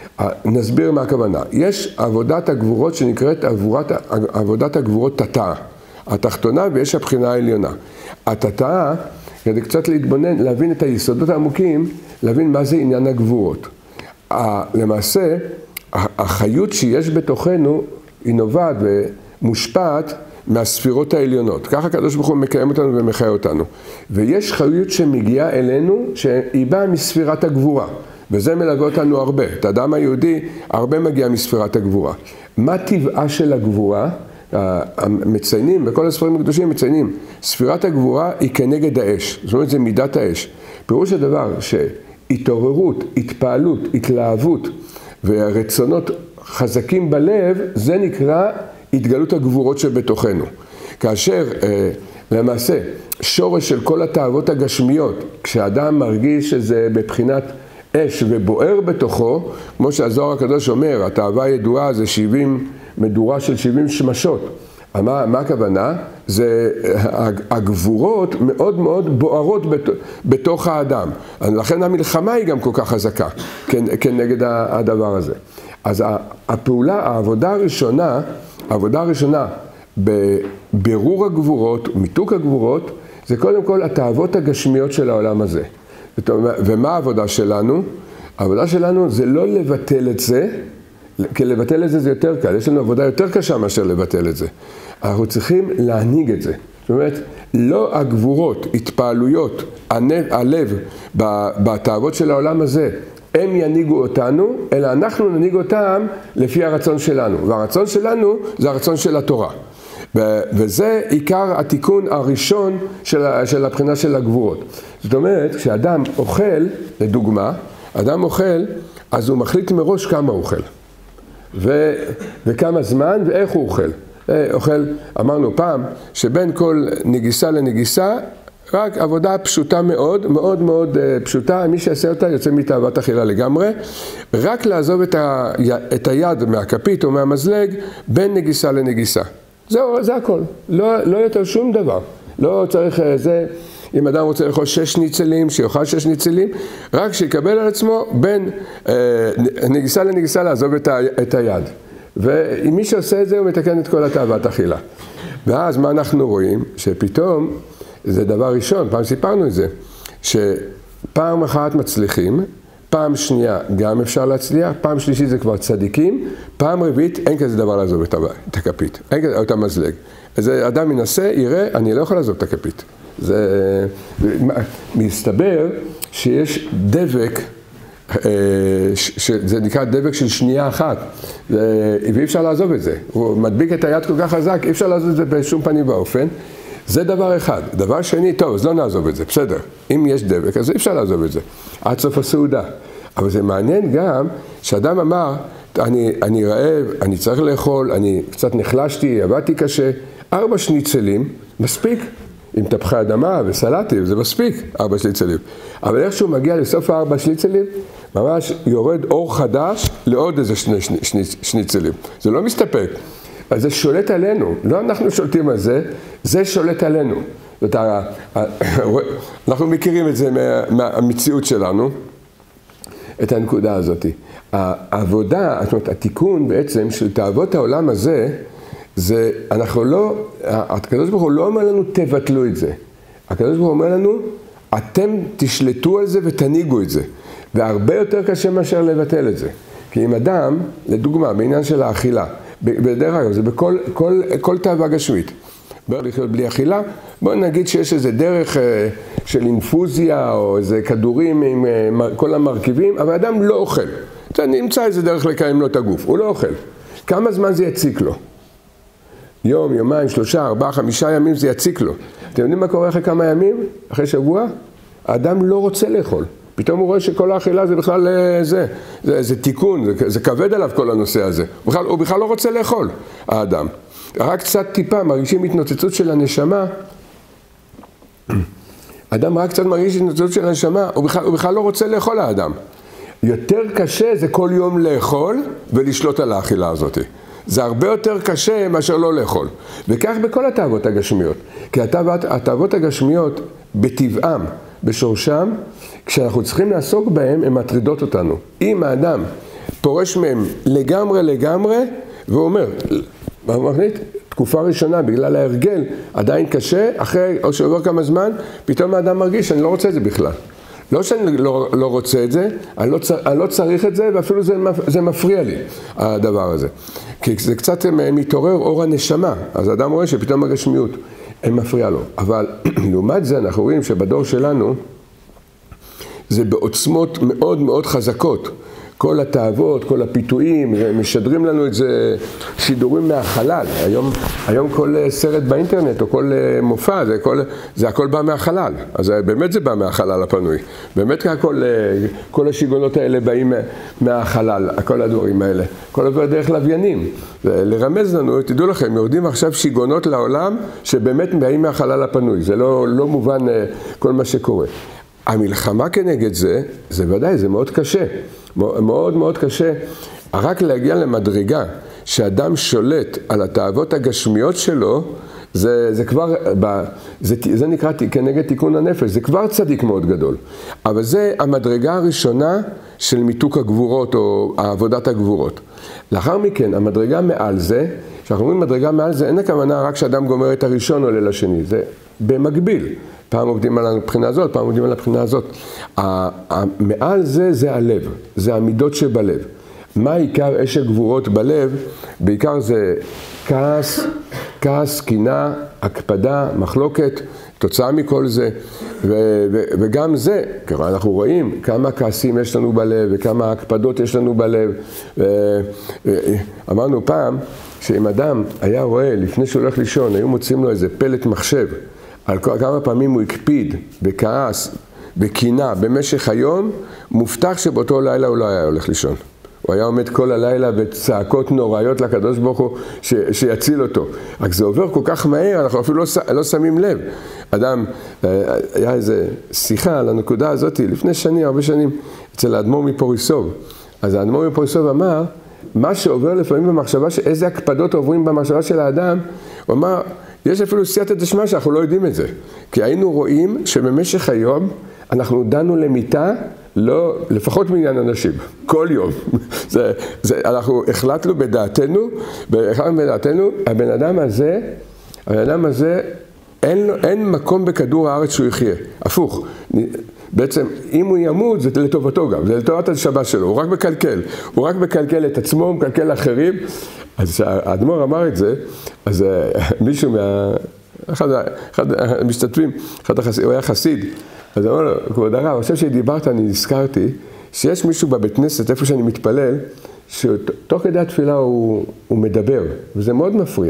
נסביר מה הכוונה. יש עבודת הגבורות שנקראת עבודת הגבורות תתאה, התחתונה, ויש הבחינה העליונה. התתאה, כדי קצת להתבונן, להבין את היסודות העמוקים, להבין מה זה עניין הגבורות. למעשה, החיות שיש בתוכנו היא נובעת ומושפעת מהספירות העליונות. ככה הקדוש ברוך הוא מקיים אותנו ומחיה אותנו. ויש חיות שמגיעה אלינו שהיא באה מספירת הגבורה. וזה מלווה אותנו הרבה. את האדם היהודי הרבה מגיע מספירת הגבורה. מה טבעה של הגבורה? מציינים, בכל הספרים הקדושים מציינים, ספירת הגבורה היא כנגד האש. זאת אומרת, זה מידת האש. פירוש הדבר שהתעוררות, התפעלות, התלהבות ורצונות חזקים בלב, זה נקרא התגלות הגבורות שבתוכנו. כאשר למעשה שורש של כל התאוות הגשמיות, כשאדם מרגיש שזה בבחינת אש ובוער בתוכו, כמו שהזוהר הקדוש אומר, התאווה הידועה זה מדורה של 70 שמשות. מה הכוונה? זה הגבורות מאוד מאוד בוערות בתוך האדם. לכן המלחמה היא גם כל כך חזקה כנגד הדבר הזה. אז העבודה הראשונה בבירור הגבורות, מיתוק הגבורות, זה קודם כל התאוות הגשמיות של העולם הזה. ומה העבודה שלנו? העבודה שלנו זה לא לבטל את זה, כי לבטל את זה זה יותר קל. יש לנו עבודה יותר קשה מאשר לבטל את זה. אנחנו צריכים להנהיג את זה. זאת אומרת, לא הגבורות, התפעלויות, הלב בתאוות של העולם הזה, הם ינהיגו אותנו, אלא אנחנו ננהיג אותם לפי הרצון שלנו. והרצון שלנו זה הרצון של התורה. וזה עיקר התיקון הראשון של הבחינה של הגבורות. זאת אומרת, כשאדם אוכל, לדוגמה, אדם אוכל, אז הוא מחליט מראש כמה הוא אוכל. וכמה זמן ואיך הוא אוכל. אוכל, אמרנו פעם, שבין כל נגיסה לנגיסה, רק עבודה פשוטה מאוד, מאוד מאוד פשוטה, מי שיעשה אותה יוצא מתאוות אכילה לגמרי, רק לעזוב את היד מהכפית או מהמזלג בין נגיסה לנגיסה. זהו, זה הכל. לא יותר שום דבר. לא צריך זה, אם אדם רוצה לאכול 6 ניצלים, שיאכל 6 ניצלים, רק שיקבל על עצמו בין נגיסה לנגיסה לעזוב את היד. ואם מי שעושה את זה, הוא מתקן את כל התאוות אכילה. ואז מה אנחנו רואים? שפתאום, זה דבר ראשון, פעם סיפרנו את זה, שפעם אחת מצליחים, פעם שנייה גם אפשר להצליח, פעם שלישית זה כבר צדיקים, פעם רביעית אין כזה דבר לעזוב את הכפית, אין כזה, את המזלג. אז אדם ינסה, יראה, אני לא יכול לעזוב את הכפית. זה מסתבר שיש דבק, זה נקרא דבק של שנייה אחת, ואי אפשר לעזוב את זה. הוא מדביק את היד כל כך חזק, אי אפשר לעזוב את זה בשום פנים ואופן. זה דבר אחד. דבר שני, טוב, אז לא נעזוב את זה, בסדר. אם יש דבק, אז אי אפשר לעזוב את זה. עד סוף הסעודה. אבל זה מעניין גם שאדם אמר, אני רעב, אני צריך לאכול, אני קצת נחלשתי, עבדתי קשה, 4 שניצלים, מספיק. עם תפוחי אדמה וסלטים, זה מספיק, 4 שניצלים. אבל איך שהוא מגיע לסוף 4 שניצלים, ממש יורד אור חדש לעוד איזה שניצלים. זה לא מסתפק. אז זה שולט עלינו, לא אנחנו שולטים על זה, זה שולט עלינו. זאת אומרת, אנחנו מכירים את זה מהמציאות שלנו, את הנקודה הזאת. העבודה, זאת אומרת, התיקון בעצם של תאוות העולם הזה, זה, אנחנו לא, הקדוש ברוך הוא לא אומר לנו תבטלו את זה. הקדוש ברוך הוא אומר לנו, אתם תשלטו על זה ותניגו את זה. והרבה יותר קשה מאשר לבטל את זה. כי אם אדם, לדוגמה, בעניין של האכילה, בדרך אגב, זה בכל תאווה גשמית. בואו לחיות בלי אכילה, בואו נגיד שיש איזה דרך של אינפוזיה או איזה כדורים עם כל המרכיבים, אבל אדם לא אוכל. אתה נמצא איזה דרך לקיים לו את הגוף, הוא לא אוכל. כמה זמן זה יציק לו? יום, יומיים, 3, 4, 5 ימים זה יציק לו. אתם יודעים מה קורה אחרי כמה ימים? אחרי שבוע? האדם לא רוצה לאכול. פתאום הוא רואה שכל האכילה זה בכלל זה תיקון, זה כבד עליו כל הנושא הזה. הוא בכלל לא רוצה לאכול, האדם. רק קצת טיפה מרגישים התנוצצות של הנשמה. האדם רק קצת מרגיש התנוצצות של הנשמה, הוא בכלל לא רוצה לאכול האדם. יותר קשה זה כל יום לאכול ולשלוט על האכילה הזאת. זה הרבה יותר קשה מאשר לא לאכול. וכך בכל התאוות הגשמיות. כי התאוות הגשמיות בטבעם, בשורשם, כשאנחנו צריכים לעסוק בהם, הן מטרידות אותנו. אם האדם פורש מהם לגמרי, והוא אומר, מחליט, תקופה ראשונה בגלל ההרגל, עדיין קשה, אחרי או שעובר כמה זמן, פתאום האדם מרגיש שאני לא רוצה את זה בכלל. לא שאני לא רוצה את זה, אני לא צריך את זה, ואפילו זה מפריע לי, הדבר הזה. כי זה קצת מתעורר אור הנשמה, אז האדם רואה שפתאום הגשמיות מפריע לו. אבל לעומת זה אנחנו רואים שבדור שלנו, זה בעוצמות מאוד מאוד חזקות. כל התאוות, כל הפיתויים, משדרים לנו את זה שידורים מהחלל. היום כל סרט באינטרנט או כל מופע, זה הכל בא מהחלל. אז באמת זה בא מהחלל הפנוי. באמת כל השיגונות האלה באים מהחלל, כל הדברים האלה. כל עובר דרך לוויינים. לרמז לנו, תדעו לכם, יורדים עכשיו שיגונות לעולם שבאמת באים מהחלל הפנוי. זה לא מובן כל מה שקורה. המלחמה כנגד זה ודאי, זה מאוד קשה. מאוד מאוד קשה. רק להגיע למדרגה שאדם שולט על התאוות הגשמיות שלו, זה כבר, זה נקרא כנגד תיקון הנפש, זה כבר צדיק מאוד גדול. אבל זה המדרגה הראשונה של מיתוק הגבורות או עבודת הגבורות. לאחר מכן, המדרגה מעל זה, כשאנחנו אומרים מדרגה מעל זה, אין הכוונה רק שאדם גומר את הראשון עולה לשני, זה במקביל. פעם עובדים על הבחינה הזאת, פעם עובדים על הבחינה הזאת. מעל זה הלב, זה המידות שבלב. מה עיקר אש הגבורות בלב? בעיקר זה כעס, קנאה, הקפדה, מחלוקת, תוצאה מכל זה. וגם זה, אנחנו רואים כמה כעסים יש לנו בלב וכמה הקפדות יש לנו בלב. אמרנו פעם שאם אדם היה רואה לפני שהוא הולך לישון, היו מוצאים לו איזה פלט מחשב, על כמה פעמים הוא הקפיד וכעס וקנאה במשך היום, מובטח שבאותו לילה הוא לא היה הולך לישון. הוא היה עומד כל הלילה בצעקות נוראיות לקדוש ברוך הוא שיציל אותו. רק זה עובר כל כך מהר, אנחנו אפילו לא שמים לב. אדם, היה איזה שיחה על הנקודה הזאת לפני שנים, הרבה שנים, אצל האדמו"ר מפוריסוב. אז האדמו"ר מפוריסוב אמר, מה שעובר לפעמים במחשבה, איזה הקפדות עוברים במחשבה של האדם, הוא אמר, יש אפילו סייעתא דשמיא שאנחנו לא יודעים את זה. כי היינו רואים שבמשך היום אנחנו דנו למיטה, לא, לפחות מעניין אנשים, כל יום. אנחנו החלטנו בדעתנו, הבן אדם הזה, אין מקום בכדור הארץ שהוא יחיה. הפוך. בעצם, אם הוא ימות, זה לטובתו גם, זה לטובת השבת שלו. הוא רק מקלקל את עצמו, הוא מקלקל אחרים. אז האדמו"ר אמר את זה, אז מישהו אחד המשתתפים, הוא היה חסיד, אז אמר לו, כבוד הרב, עכשיו שדיברת, אני נזכרתי, שיש מישהו בבית כנסת, איפה שאני מתפלל, שתוך כדי התפילה הוא מדבר, וזה מאוד מפריע.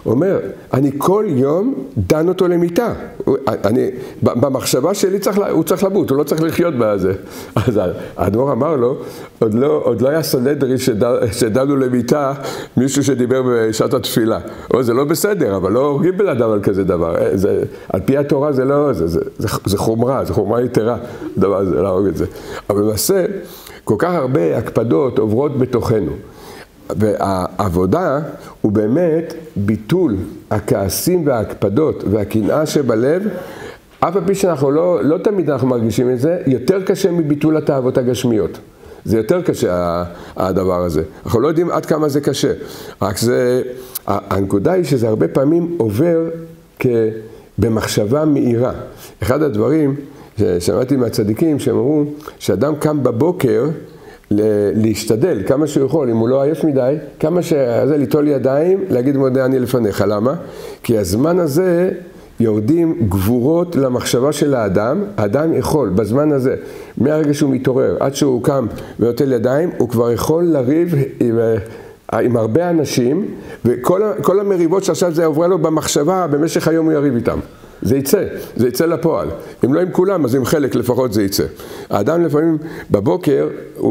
הוא אומר, אני כל יום דן אותו למיטה. במחשבה שלי הוא צריך למות, הוא לא צריך לחיות בזה. אז האדמו"ר אמר לו, עוד לא היה סנהדרין שדנו למיטה מישהו שדיבר בשעת התפילה. זה לא בסדר, אבל לא הורגים בן אדם על כזה דבר. על פי התורה זה לא, זה חומרה, זה חומרה יתרה, דבר הזה, להרוג את זה. אבל למעשה, כל כך הרבה הקפדות עוברות בתוכנו. והעבודה הוא באמת ביטול הכעסים וההקפדות והקנאה שבלב, אף על פי שאנחנו לא תמיד אנחנו מרגישים את זה, יותר קשה מביטול התאוות הגשמיות. זה יותר קשה הדבר הזה. אנחנו לא יודעים עד כמה זה קשה. רק הנקודה היא שזה הרבה פעמים עובר במחשבה מהירה. אחד הדברים ששמעתי מהצדיקים שאמרו שאדם קם בבוקר להשתדל כמה שהוא יכול, אם הוא לא עייף מדי, כמה שזה ליטול ידיים, להגיד מודה אני לפניך. למה? כי הזמן הזה יורדים גבורות למחשבה של האדם. האדם יכול בזמן הזה, מהרגע שהוא מתעורר עד שהוא קם ונוטל ידיים, הוא כבר יכול לריב עם הרבה אנשים, וכל המריבות שעכשיו זה עובר לו במחשבה, במשך היום הוא יריב איתם. זה יצא לפועל. אם לא עם כולם, אז עם חלק לפחות זה יצא. האדם לפעמים בבוקר,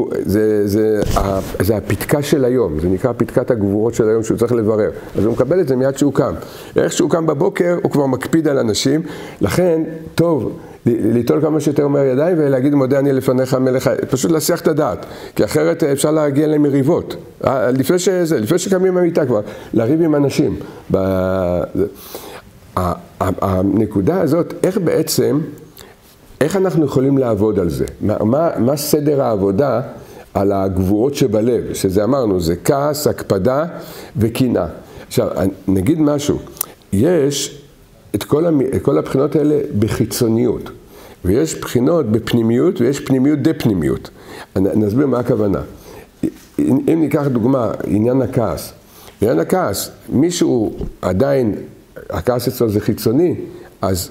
זה הפתקה של היום, זה נקרא פתקת הגבורות של היום שהוא צריך לברר. אז הוא מקבל את זה מיד שהוא קם. איך שהוא קם בבוקר, הוא כבר מקפיד על אנשים, לכן טוב ליטול כמה שיותר מהר ידיים ולהגיד מודה אני לפניך מלך, פשוט להסיח את הדעת, כי אחרת אפשר להגיע למריבות. לפני שקמים מהמיטה כבר, לריב עם אנשים. הנקודה הזאת, איך אנחנו יכולים לעבוד על זה? מה סדר העבודה על הגבורות שבלב? שזה אמרנו, זה כעס, הקפדה וקנאה. עכשיו, נגיד משהו, יש את כל הבחינות האלה בחיצוניות, ויש בחינות בפנימיות, ויש פנימיות דה-פנימיות. נסביר מה הכוונה. אם ניקח דוגמה, עניין הכעס. עניין הכעס, מישהו עדיין, הכעס אצלו זה חיצוני, אז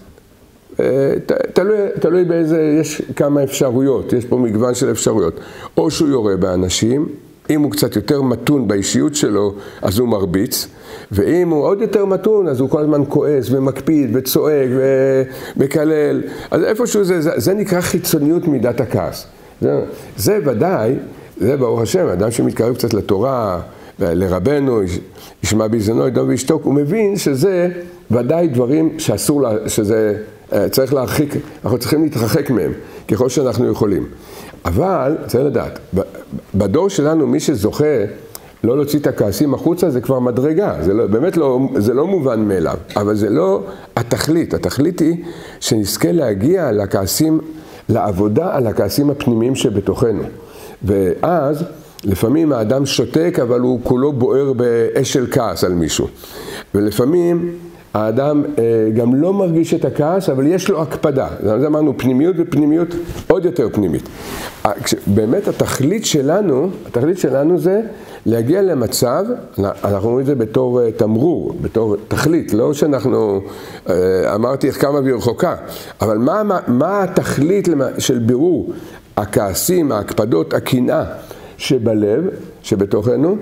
תלוי באיזה, יש כמה אפשרויות, יש פה מגוון של אפשרויות. או שהוא יורה באנשים, אם הוא קצת יותר מתון באישיות שלו, אז הוא מרביץ, ואם הוא עוד יותר מתון, אז הוא כל הזמן כועס ומקפיד וצועק ומקלל. אז איפשהו זה נקרא חיצוניות מידת הכעס. זה ודאי, זה ברוך השם, אדם שמתקרב קצת לתורה, לרבנו, ישמע באזנו, ידום וישתוק, הוא מבין שזה ודאי דברים שאסור, שזה צריך להרחיק, אנחנו צריכים להתרחק מהם, ככל שאנחנו יכולים. אבל, צריך לדעת, בדור שלנו מי שזוכה לא להוציא את הכעסים החוצה, זה כבר מדרגה, באמת זה לא מובן מאליו, אבל זה לא התכלית. התכלית היא שנזכה להגיע לכעסים, לעבודה על הכעסים הפנימיים שבתוכנו. ואז לפעמים האדם שותק, אבל הוא כולו בוער באש של כעס על מישהו. ולפעמים האדם גם לא מרגיש את הכעס, אבל יש לו הקפדה. זה אמרנו פנימיות ופנימיות עוד יותר פנימית. באמת התכלית שלנו זה להגיע למצב, אנחנו אומרים את זה בתור תמרור, בתור תכלית, לא שאנחנו, אמרתי איך כמה ורחוקה, אבל מה התכלית של בירור הכעסים, ההקפדות, הקנאה שבלב, שבתוכנו,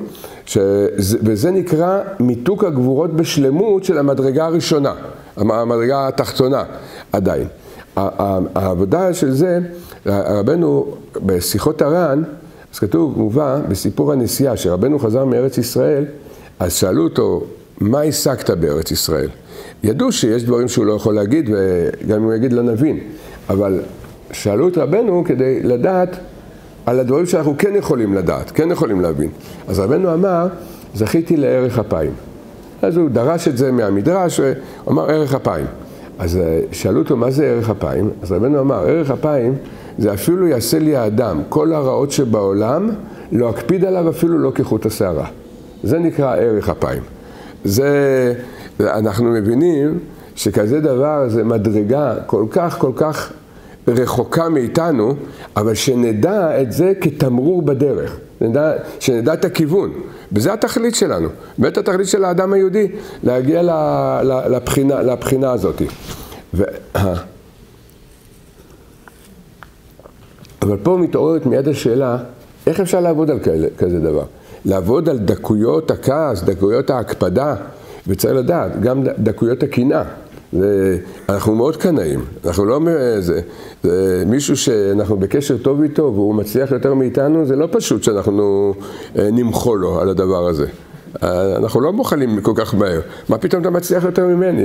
וזה נקרא מיתוק הגבורות בשלמות של המדרגה הראשונה, המדרגה התחתונה עדיין. העבודה של זה, רבנו בשיחות הר"ן, אז כתוב, מובא בסיפור הנסיעה, שרבנו חזר מארץ ישראל, אז שאלו אותו, מה השגת בארץ ישראל? ידעו שיש דברים שהוא לא יכול להגיד, וגם אם הוא יגיד לא נבין, אבל שאלו את רבנו כדי לדעת על הדברים שאנחנו כן יכולים לדעת, כן יכולים להבין. אז רבנו אמר, זכיתי לערך אפיים. אז הוא דרש את זה מהמדרש, הוא אמר ערך אפיים. אז שאלו אותו, מה זה ערך אפיים? אז רבנו אמר, ערך אפיים זה אפילו יעשה לי האדם, כל הרעות שבעולם, לא אקפיד עליו אפילו לא כחוט השערה. זה נקרא ערך אפיים. אנחנו מבינים שכזה דבר זה מדרגה כל כך רחוקה מאיתנו, אבל שנדע את זה כתמרור בדרך, שנדע את הכיוון, וזה התכלית שלנו, ואת התכלית של האדם היהודי, להגיע לבחינה הזאת. אבל פה מתעוררת מיד השאלה, איך אפשר לעבוד על כזה דבר? לעבוד על דקויות הכעס, דקויות ההקפדה, וצריך לדעת, גם דקויות הקנאה. אנחנו מאוד קנאים, אנחנו לא, זה מישהו שאנחנו בקשר טוב איתו והוא מצליח יותר מאיתנו, זה לא פשוט שאנחנו נמחול לו על הדבר הזה. אנחנו לא מוכלים כל כך מהר. מה פתאום אתה מצליח יותר ממני?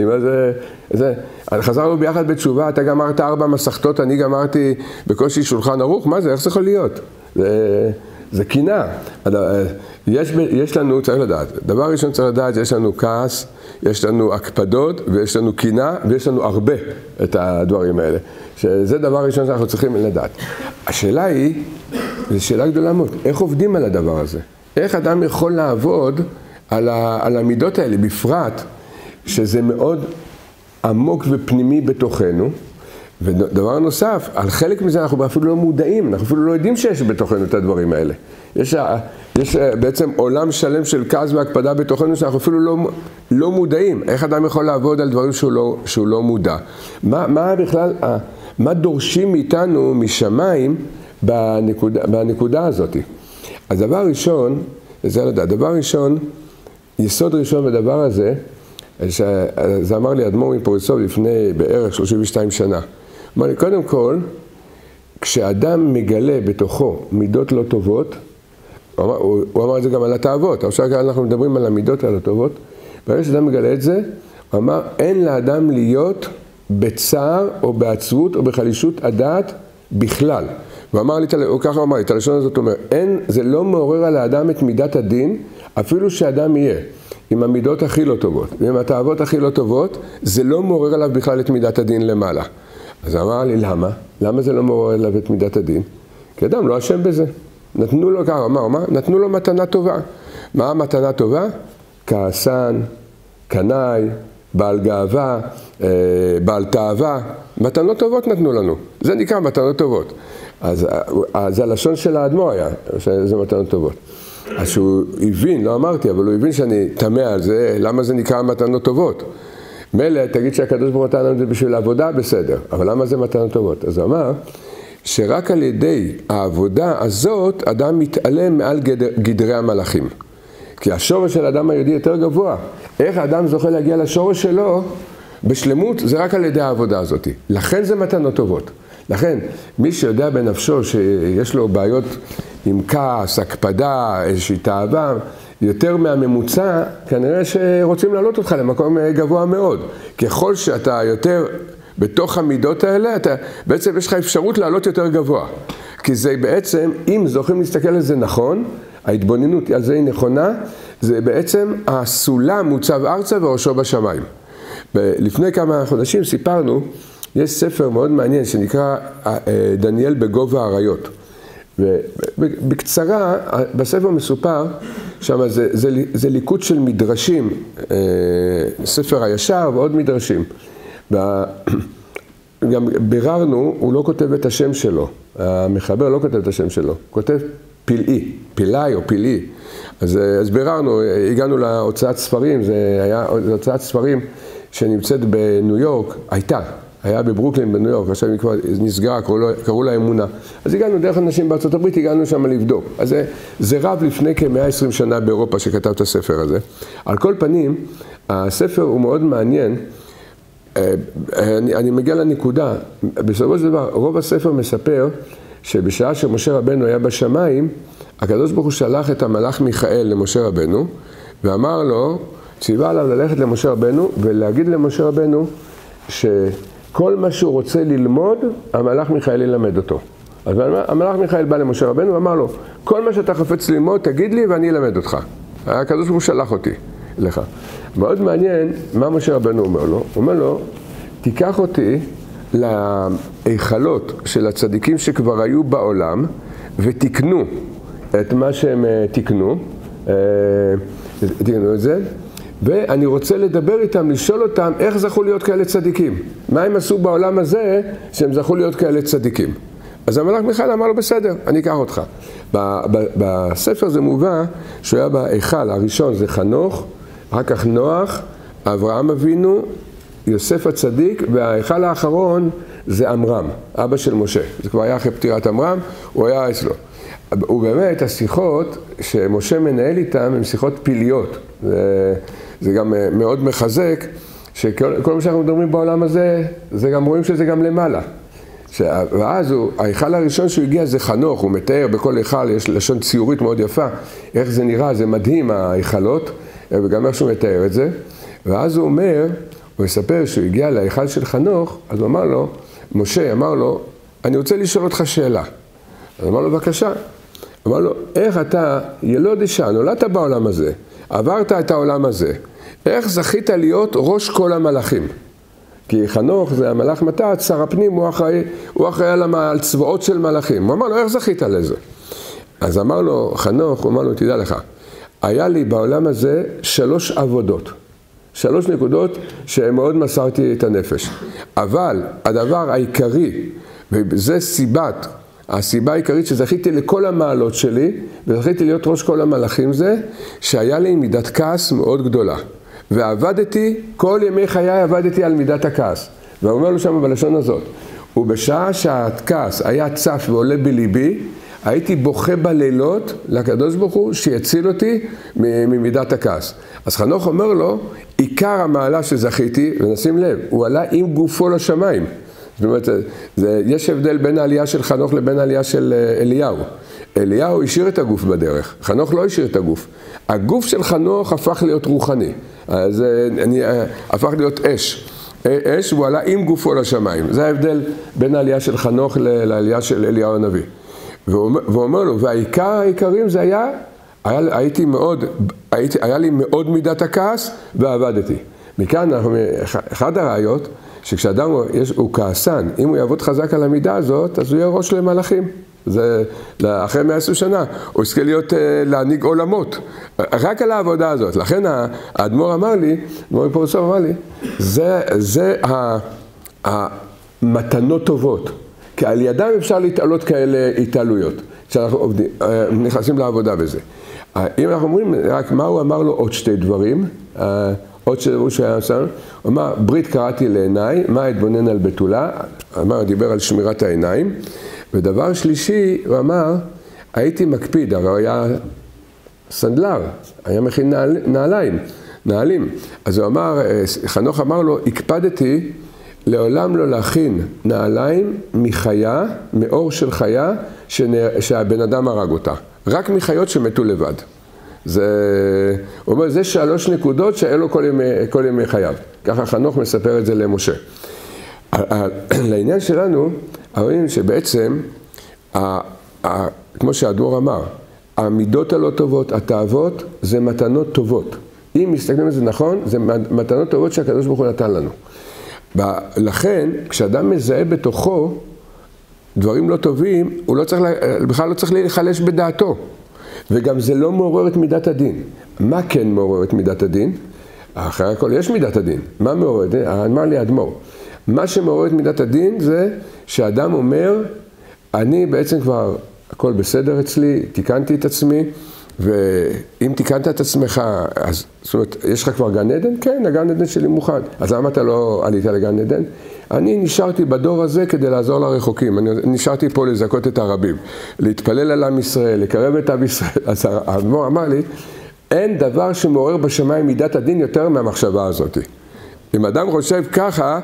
חזרנו ביחד בתשובה, אתה גמרת 4 מסכתות, אני גמרתי בקושי שולחן ערוך, מה זה? איך זה יכול להיות? זה קנאה. יש לנו, צריך לדעת, דבר ראשון צריך לדעת, יש לנו כעס, יש לנו הקפדות, ויש לנו קנאה, ויש לנו הרבה את הדברים האלה. שזה דבר ראשון שאנחנו צריכים לדעת. השאלה היא, זו שאלה גדולה מאוד, איך עובדים על הדבר הזה? איך אדם יכול לעבוד על המידות האלה, בפרט שזה מאוד עמוק ופנימי בתוכנו, ודבר נוסף, על חלק מזה אנחנו אפילו לא מודעים, אנחנו אפילו לא יודעים שיש בתוכנו את הדברים האלה. יש בעצם עולם שלם של כעס והקפדה בתוכנו שאנחנו אפילו לא מודעים. איך אדם יכול לעבוד על דברים שהוא לא מודע? מה בכלל, מה דורשים מאיתנו משמיים בנקודה הזאת? אז דבר ראשון, דבר ראשון, יסוד ראשון בדבר הזה, זה אמר לי אדמו"ר מפוריסוב לפני בערך 32 שנה. אמר לי, קודם כל, כשאדם מגלה בתוכו מידות לא טובות, הוא אמר את זה גם על התאוות, עכשיו אנחנו מדברים על המידות הלא טובות, ברגע שאדם מגלה את זה, הוא אמר, אין לאדם להיות בצער או בעצבות או בחלישות הדעת בכלל. הוא אמר לי, הוא ככה אמר לי, את הלשון הזאת אומר, זה לא מעורר על האדם את מידת הדין, אפילו שאדם יהיה עם המידות הכי לא טובות, ועם התאוות הכי לא טובות, זה לא מעורר עליו בכלל את מידת הדין למעלה. אז אמר לי, למה? למה זה לא מעורר עליו את מידת הדין? כי אדם לא אשם בזה. נתנו לו ככה, נתנו לו מתנה טובה. מה המתנה טובה? כעסן, קנאי, בעל גאווה, בעל תאווה. מתנות טובות נתנו לנו. זה נקרא מתנות טובות. אז זה הלשון של האדמו"ר היה, שזה מתנות טובות. אז שהוא הבין, לא אמרתי, אבל הוא הבין שאני תמה על זה, למה זה נקרא מתנות טובות? מילא, תגיד שהקדוש ברוך הוא נתן לנו זה בשביל העבודה, בסדר, אבל למה זה מתנות טובות? אז הוא אמר, שרק על ידי העבודה הזאת, אדם מתעלם מעל גדרי המלאכים. כי השורש של האדם היהודי יותר גבוה. איך האדם זוכה להגיע לשורש שלו בשלמות, זה רק על ידי העבודה הזאת. לכן זה מתנות טובות. לכן, מי שיודע בנפשו שיש לו בעיות עם כעס, הקפדה, איזושהי תאווה, יותר מהממוצע, כנראה שרוצים להעלות אותך למקום גבוה מאוד. ככל שאתה יותר בתוך המידות האלה, בעצם יש לך אפשרות לעלות יותר גבוה. כי זה בעצם, אם זוכים להסתכל על זה נכון, ההתבוננות על זה היא נכונה, זה בעצם הסולם מוצב ארצה וראשו בשמיים. לפני כמה חודשים סיפרנו, יש ספר מאוד מעניין שנקרא דניאל בגובה האריות. ובקצרה, בספר מסופר, שם זה ליקוט של מדרשים, ספר הישר ועוד מדרשים. גם ביררנו, הוא לא כותב את השם שלו, המחבר לא כותב את השם שלו, הוא כותב פלאי, פלאי או פלאי. אז ביררנו, הגענו להוצאת ספרים, זה היה הוצאת ספרים שנמצאת בניו יורק, היה בברוקלין בניו יורק, עכשיו היא כבר נסגרה, קראו לה אמונה. אז הגענו דרך אנשים בארצות הברית, הגענו שם לבדוק. אז זה רב לפני כ-120 שנה באירופה שכתב את הספר הזה. על כל פנים, הספר הוא מאוד מעניין. אני מגיע לנקודה, בסופו של דבר, רוב הספר מספר שבשעה שמשה רבנו היה בשמיים, הקדוש ברוך הוא שלח את המלאך מיכאל למשה רבנו, ואמר לו, ציווה עליו ללכת למשה רבנו, ולהגיד למשה רבנו שכל מה שהוא רוצה ללמוד, המלאך מיכאל ילמד אותו. אז המלאך מיכאל בא למשה רבנו ואמר לו, כל מה שאתה חפץ ללמוד, תגיד לי ואני אלמד אותך. הקדוש ברוך הוא שלח אותי לך. מאוד מעניין מה משה רבנו אומר לו. הוא אומר לו, תיקח אותי להיכלות של הצדיקים שכבר היו בעולם, ותקנו את מה שהם תקנו, תקנו את זה, ואני רוצה לדבר איתם, לשאול אותם איך זכו להיות כאלה צדיקים. מה הם עשו בעולם הזה שהם זכו להיות כאלה צדיקים. אז המלאך מיכאל אמר לו, בסדר, אני אקח אותך. בספר זה מובא שהוא היה בהיכל, הראשון זה חנוך, אחר כך נוח, אברהם אבינו, יוסף הצדיק, וההיכל האחרון זה עמרם, אבא של משה. זה כבר היה אחרי פטירת עמרם, הוא היה אצלו. ובאמת השיחות שמשה מנהל איתם הן שיחות פיליות. זה גם מאוד מחזק, שכל מה שאנחנו מדברים בעולם הזה, זה גם רואים שזה גם למעלה. ואז ההיכל הראשון שהוא הגיע זה חנוך, הוא מתאר בכל היכל, יש לשון ציורית מאוד יפה, איך זה נראה, זה מדהים ההיכלות, וגם איך שהוא מתאר את זה. ואז הוא אומר, הוא מספר שהוא הגיע להיכל של חנוך, אז הוא אמר לו, משה אמר לו, אני רוצה לשאול אותך שאלה. אז אמר לו, בבקשה. אמר לו, איך אתה, ילוד אישה, נולדת בעולם הזה, עברת את העולם הזה, איך זכית להיות ראש כל המלאכים? כי חנוך זה המלאך מתת, שר הפנים, הוא אחראי על צבאות של מלאכים. הוא אמר לו, איך זכית לזה? אז אמר לו, חנוך, הוא אמר לו, תדע לך, היה לי בעולם הזה 3 עבודות. 3 נקודות שמאוד מסרתי את הנפש. אבל הדבר העיקרי, וזה הסיבה העיקרית שזכיתי לכל המעלות שלי, וזכיתי להיות ראש כל המלאכים זה, שהיה לי מידת כעס מאוד גדולה. ועבדתי, כל ימי חיי עבדתי על מידת הכעס. והוא אומר לו שם בלשון הזאת, ובשעה שהכעס היה צף ועולה בליבי, הייתי בוכה בלילות לקדוש ברוך הוא שיציל אותי ממידת הכעס. אז חנוך אומר לו, עיקר המעלה שזכיתי, ונשים לב, הוא עלה עם גופו לשמיים. זאת אומרת, יש הבדל בין העלייה של חנוך לבין העלייה של אליהו. אליהו השאיר את הגוף בדרך, חנוך לא השאיר את הגוף. הגוף של חנוך הפך להיות רוחני, אז הפך להיות אש, והוא עלה עם גופו לשמיים. זה ההבדל בין העלייה של חנוך לעלייה של אליהו הנביא. והוא אומר לו, והעיקר העיקרים זה היה לי מאוד מידת הכעס ועבדתי. מכאן אחד הראיות, שכשאדם הוא כעסן, אם הוא יעבוד חזק על המידה הזאת, אז הוא יהיה ראש למלאכים. זה אחרי 120 שנה, הוא יזכה להנהיג עולמות, רק על העבודה הזאת. לכן האדמו"ר אמר לי, אדמו"ר פורסוב אמר לי, זה המתנות טובות, כי על ידם אפשר להתעלות כאלה התעלויות, כשאנחנו נכנסים לעבודה בזה. אם אנחנו אומרים, רק מה הוא אמר לו עוד 2 דברים, עוד שהוא שהיה עושה, הוא אמר, ברית קראתי לעיניי, מה התבונן על בתולה, דיבר על שמירת העיניים, ודבר שלישי, הוא אמר, הייתי מקפיד, הרי הוא היה סנדלר, היה מכין נעלים. אז הוא אמר, חנוך אמר לו, הקפדתי לעולם לא להכין נעליים מחיה, מאור של חיה, שהבן אדם הרג אותה. רק מחיות שמתו לבד. הוא אומר, זה 3 נקודות שהיה לו כל ימי חייו. ככה חנוך מספר את זה למשה. לעניין שלנו, רואים שבעצם, כמו שהאדמו"ר אמר, המידות הלא טובות, התאוות, זה מתנות טובות. אם מסתכלים על זה נכון, זה מתנות טובות שהקדוש ברוך הוא נתן לנו. לכן, כשאדם מזהה בתוכו דברים לא טובים, הוא בכלל לא צריך להיחלש בדעתו. וגם זה לא מעורר את מידת הדין. מה כן מעורר את מידת הדין? אחרי הכל יש מידת הדין. מה מעורר? אמר לי האדמו"ר. מה שמעורר את מידת הדין זה שאדם אומר, אני בעצם כבר הכל בסדר אצלי, תיקנתי את עצמי, ואם תיקנת את עצמך, אז זאת אומרת, יש לך כבר גן עדן? כן, הגן עדן שלי מוכן. אז למה אתה לא עלית לגן עדן? אני נשארתי בדור הזה כדי לעזור לרחוקים, אני נשארתי פה לזכות את הרבים, להתפלל על עם ישראל, לקרב את עם ישראל. אז האדמו"ר אמר לי, אין דבר שמעורר בשמיים מידת הדין יותר מהמחשבה הזאת. אם אדם חושב ככה,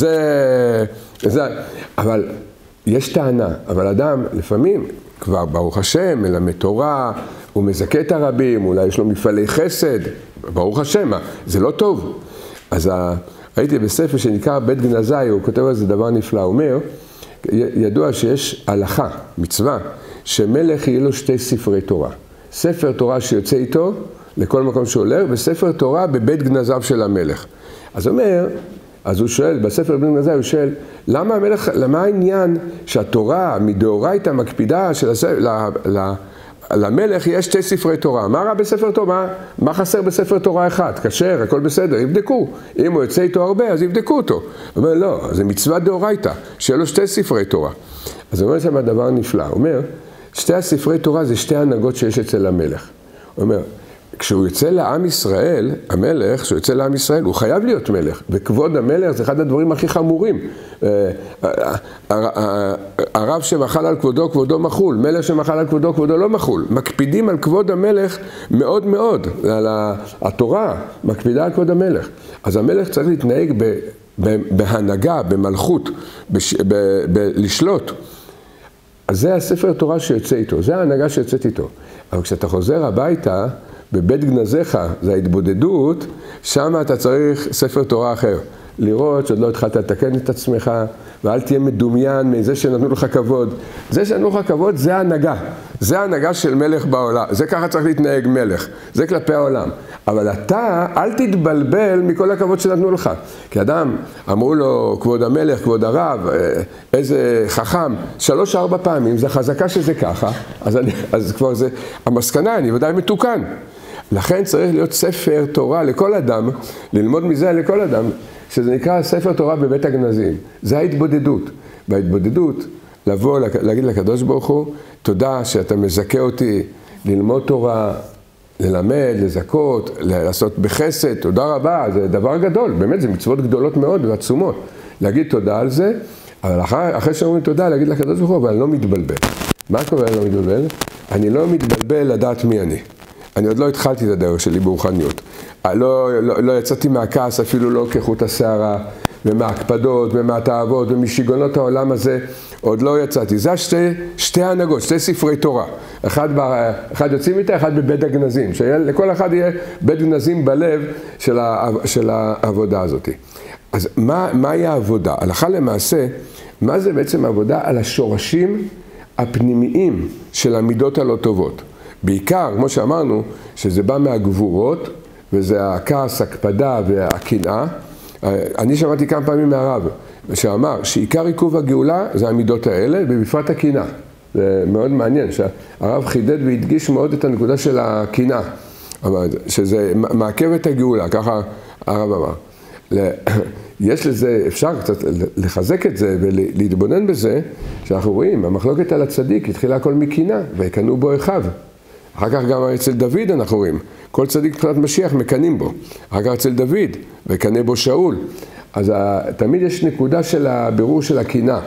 אבל יש טענה, אבל אדם לפעמים כבר ברוך השם, מלמד תורה, הוא מזכה את הרבים, אולי יש לו מפעלי חסד, ברוך השם, זה לא טוב. אז הייתי בספר שנקרא בית גנזי, הוא כותב על זה דבר נפלא, הוא אומר, ידוע שיש הלכה, מצווה, שמלך יהיה לו 2 ספרי תורה. ספר תורה שיוצא איתו לכל מקום שהוא הולך, וספר תורה בבית גנזיו של המלך. אז אומר, אז הוא שואל, בספר בית גנזי הוא שואל, למה העניין שהתורה מדאורייתא מקפידה למלך יש 2 ספרי תורה? מה רע בספר תורה? מה חסר בספר תורה אחד? כשר, הכל בסדר, יבדקו. אם הוא יוצא איתו הרבה, אז יבדקו אותו. הוא אומר, לא, זה מצווה דאורייתא, שיהיה לו 2 ספרי תורה. אז הוא אומר שם הדבר נפלא. הוא אומר, 2 הספרי תורה זה 2 הנהגות שיש אצל המלך. הוא אומר, כשהוא יוצא לעם ישראל, המלך, כשהוא יוצא לעם ישראל, הוא חייב להיות מלך. וכבוד המלך זה אחד הדברים הכי חמורים. הרב שמחל על כבודו, כבודו מחול. מלך שמחל על כבודו, כבודו לא מחול. מקפידים על כבוד המלך מאוד מאוד. התורה מקפידה על כבוד המלך. אז המלך צריך להתנהג בהנהגה, במלכות, לשלוט. אז זה הספר התורה שיוצא איתו, זה ההנהגה שיוצאת איתו. אבל כשאתה חוזר הביתה, בבית גנזיך, זה ההתבודדות, שם אתה צריך ספר תורה אחר. לראות שעוד לא התחלת לתקן את עצמך, ואל תהיה מדומיין מזה שנתנו לך כבוד. זה שנתנו לך כבוד זה ההנהגה. זה ההנהגה של מלך בעולם. זה ככה צריך להתנהג מלך. זה כלפי העולם. אבל אתה, אל תתבלבל מכל הכבוד שנתנו לך. כי אדם, אמרו לו, כבוד המלך, כבוד הרב, איזה חכם, 3-4 פעמים, זה חזקה שזה ככה, אז כבר זה, המסקנה, אני ודאי מתוקן. לכן צריך להיות ספר תורה לכל אדם, ללמוד מזה לכל אדם, שזה נקרא ספר תורה בבית הגנזים. זה ההתבודדות. בהתבודדות, לבוא, להגיד לקדוש ברוך הוא, תודה שאתה מזכה אותי ללמוד תורה, ללמד, לזכות, לעשות בחסד, תודה רבה, זה דבר גדול, באמת זה מצוות גדולות מאוד ועצומות. להגיד תודה על זה, אבל אחרי שאומרים תודה, להגיד לקדוש ברוך הוא, אבל אני לא מתבלבל. מה קורה אני לא מתבלבל? אני לא מתבלבל לדעת מי אני. אני עוד לא התחלתי את הדרך שלי ברוחניות. לא יצאתי מהכעס, אפילו לא כחוט השערה, ומההקפדות, ומהתאוות, ומשיגונות העולם הזה, עוד לא יצאתי. זה שתי הנהגות, שתי ספרי תורה. אחד יוצאים איתה, אחד בבית הגנזים. שלכל אחד יהיה בית גנזים בלב של העבודה הזאת. אז מהי העבודה? הלכה למעשה, מה זה בעצם העבודה? על השורשים הפנימיים של המידות הלא טובות. בעיקר, כמו שאמרנו, שזה בא מהגבורות, וזה הכעס, הקפדה והקנאה. אני שמעתי כמה פעמים מהרב, שאמר שעיקר עיכוב הגאולה זה המידות האלה, ובפרט הקנאה. זה מאוד מעניין, שהרב חידד והדגיש מאוד את הנקודה של הקנאה, שזה מעכב את הגאולה, ככה הרב אמר. יש לזה, אפשר קצת לחזק את זה ולהתבונן בזה, שאנחנו רואים, המחלוקת על הצדיק התחילה הכל מקנאה, ויקנאו בו אחיו. אחר כך גם אצל דוד אנחנו רואים, כל צדיק מבחינת משיח מקנאים בו. אחר כך אצל דוד, וקנא בו שאול. אז תמיד יש נקודה של הבירור של הקנאה.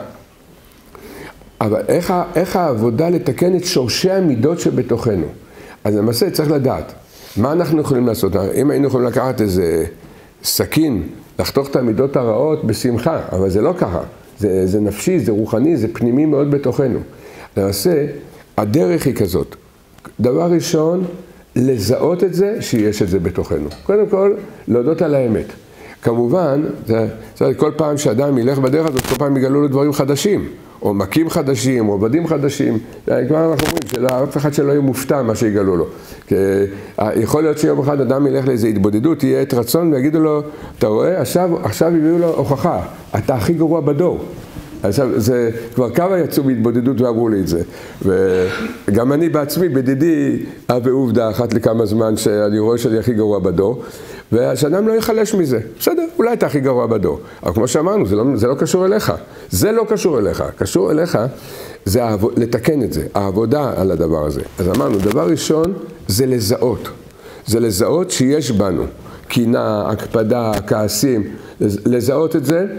אבל איך העבודה לתקן את שורשי המידות שבתוכנו? אז למעשה צריך לדעת, מה אנחנו יכולים לעשות? אם היינו יכולים לקחת איזה סכין, לחתוך את המידות הרעות בשמחה, אבל זה לא ככה. זה נפשי, זה רוחני, זה פנימי מאוד בתוכנו. למעשה, הדרך היא כזאת. דבר ראשון, לזהות את זה שיש את זה בתוכנו. קודם כל, להודות על האמת. כמובן, כל פעם שאדם ילך בדרך הזאת, כל פעם יגלו לו דברים חדשים, או מכים חדשים, או עבדים חדשים. כבר אנחנו אומרים, שאף אחד שלא יהיה מופתע מה שיגלו לו. יכול להיות שיום אחד אדם ילך לאיזו התבודדות, יהיה את רצון, ויגידו לו, אתה רואה, עכשיו הביאו לו הוכחה, אתה הכי גרוע בדור. עכשיו, זה כבר כמה יצאו בהתבודדות ואמרו לי את זה. וגם אני בעצמי, בדידי, ועובדה אחת לכמה זמן שאני רואה שאני הכי גרוע בדור, והשאדם לא יחלש מזה. בסדר, אולי אתה הכי גרוע בדור. אבל כמו שאמרנו, זה לא קשור אליך. זה לא קשור אליך. קשור אליך זה לתקן את זה, העבודה על הדבר הזה. אז אמרנו, דבר ראשון זה לזהות. זה לזהות שיש בנו קנאה, הקפדה, כעסים, לזהות את זה,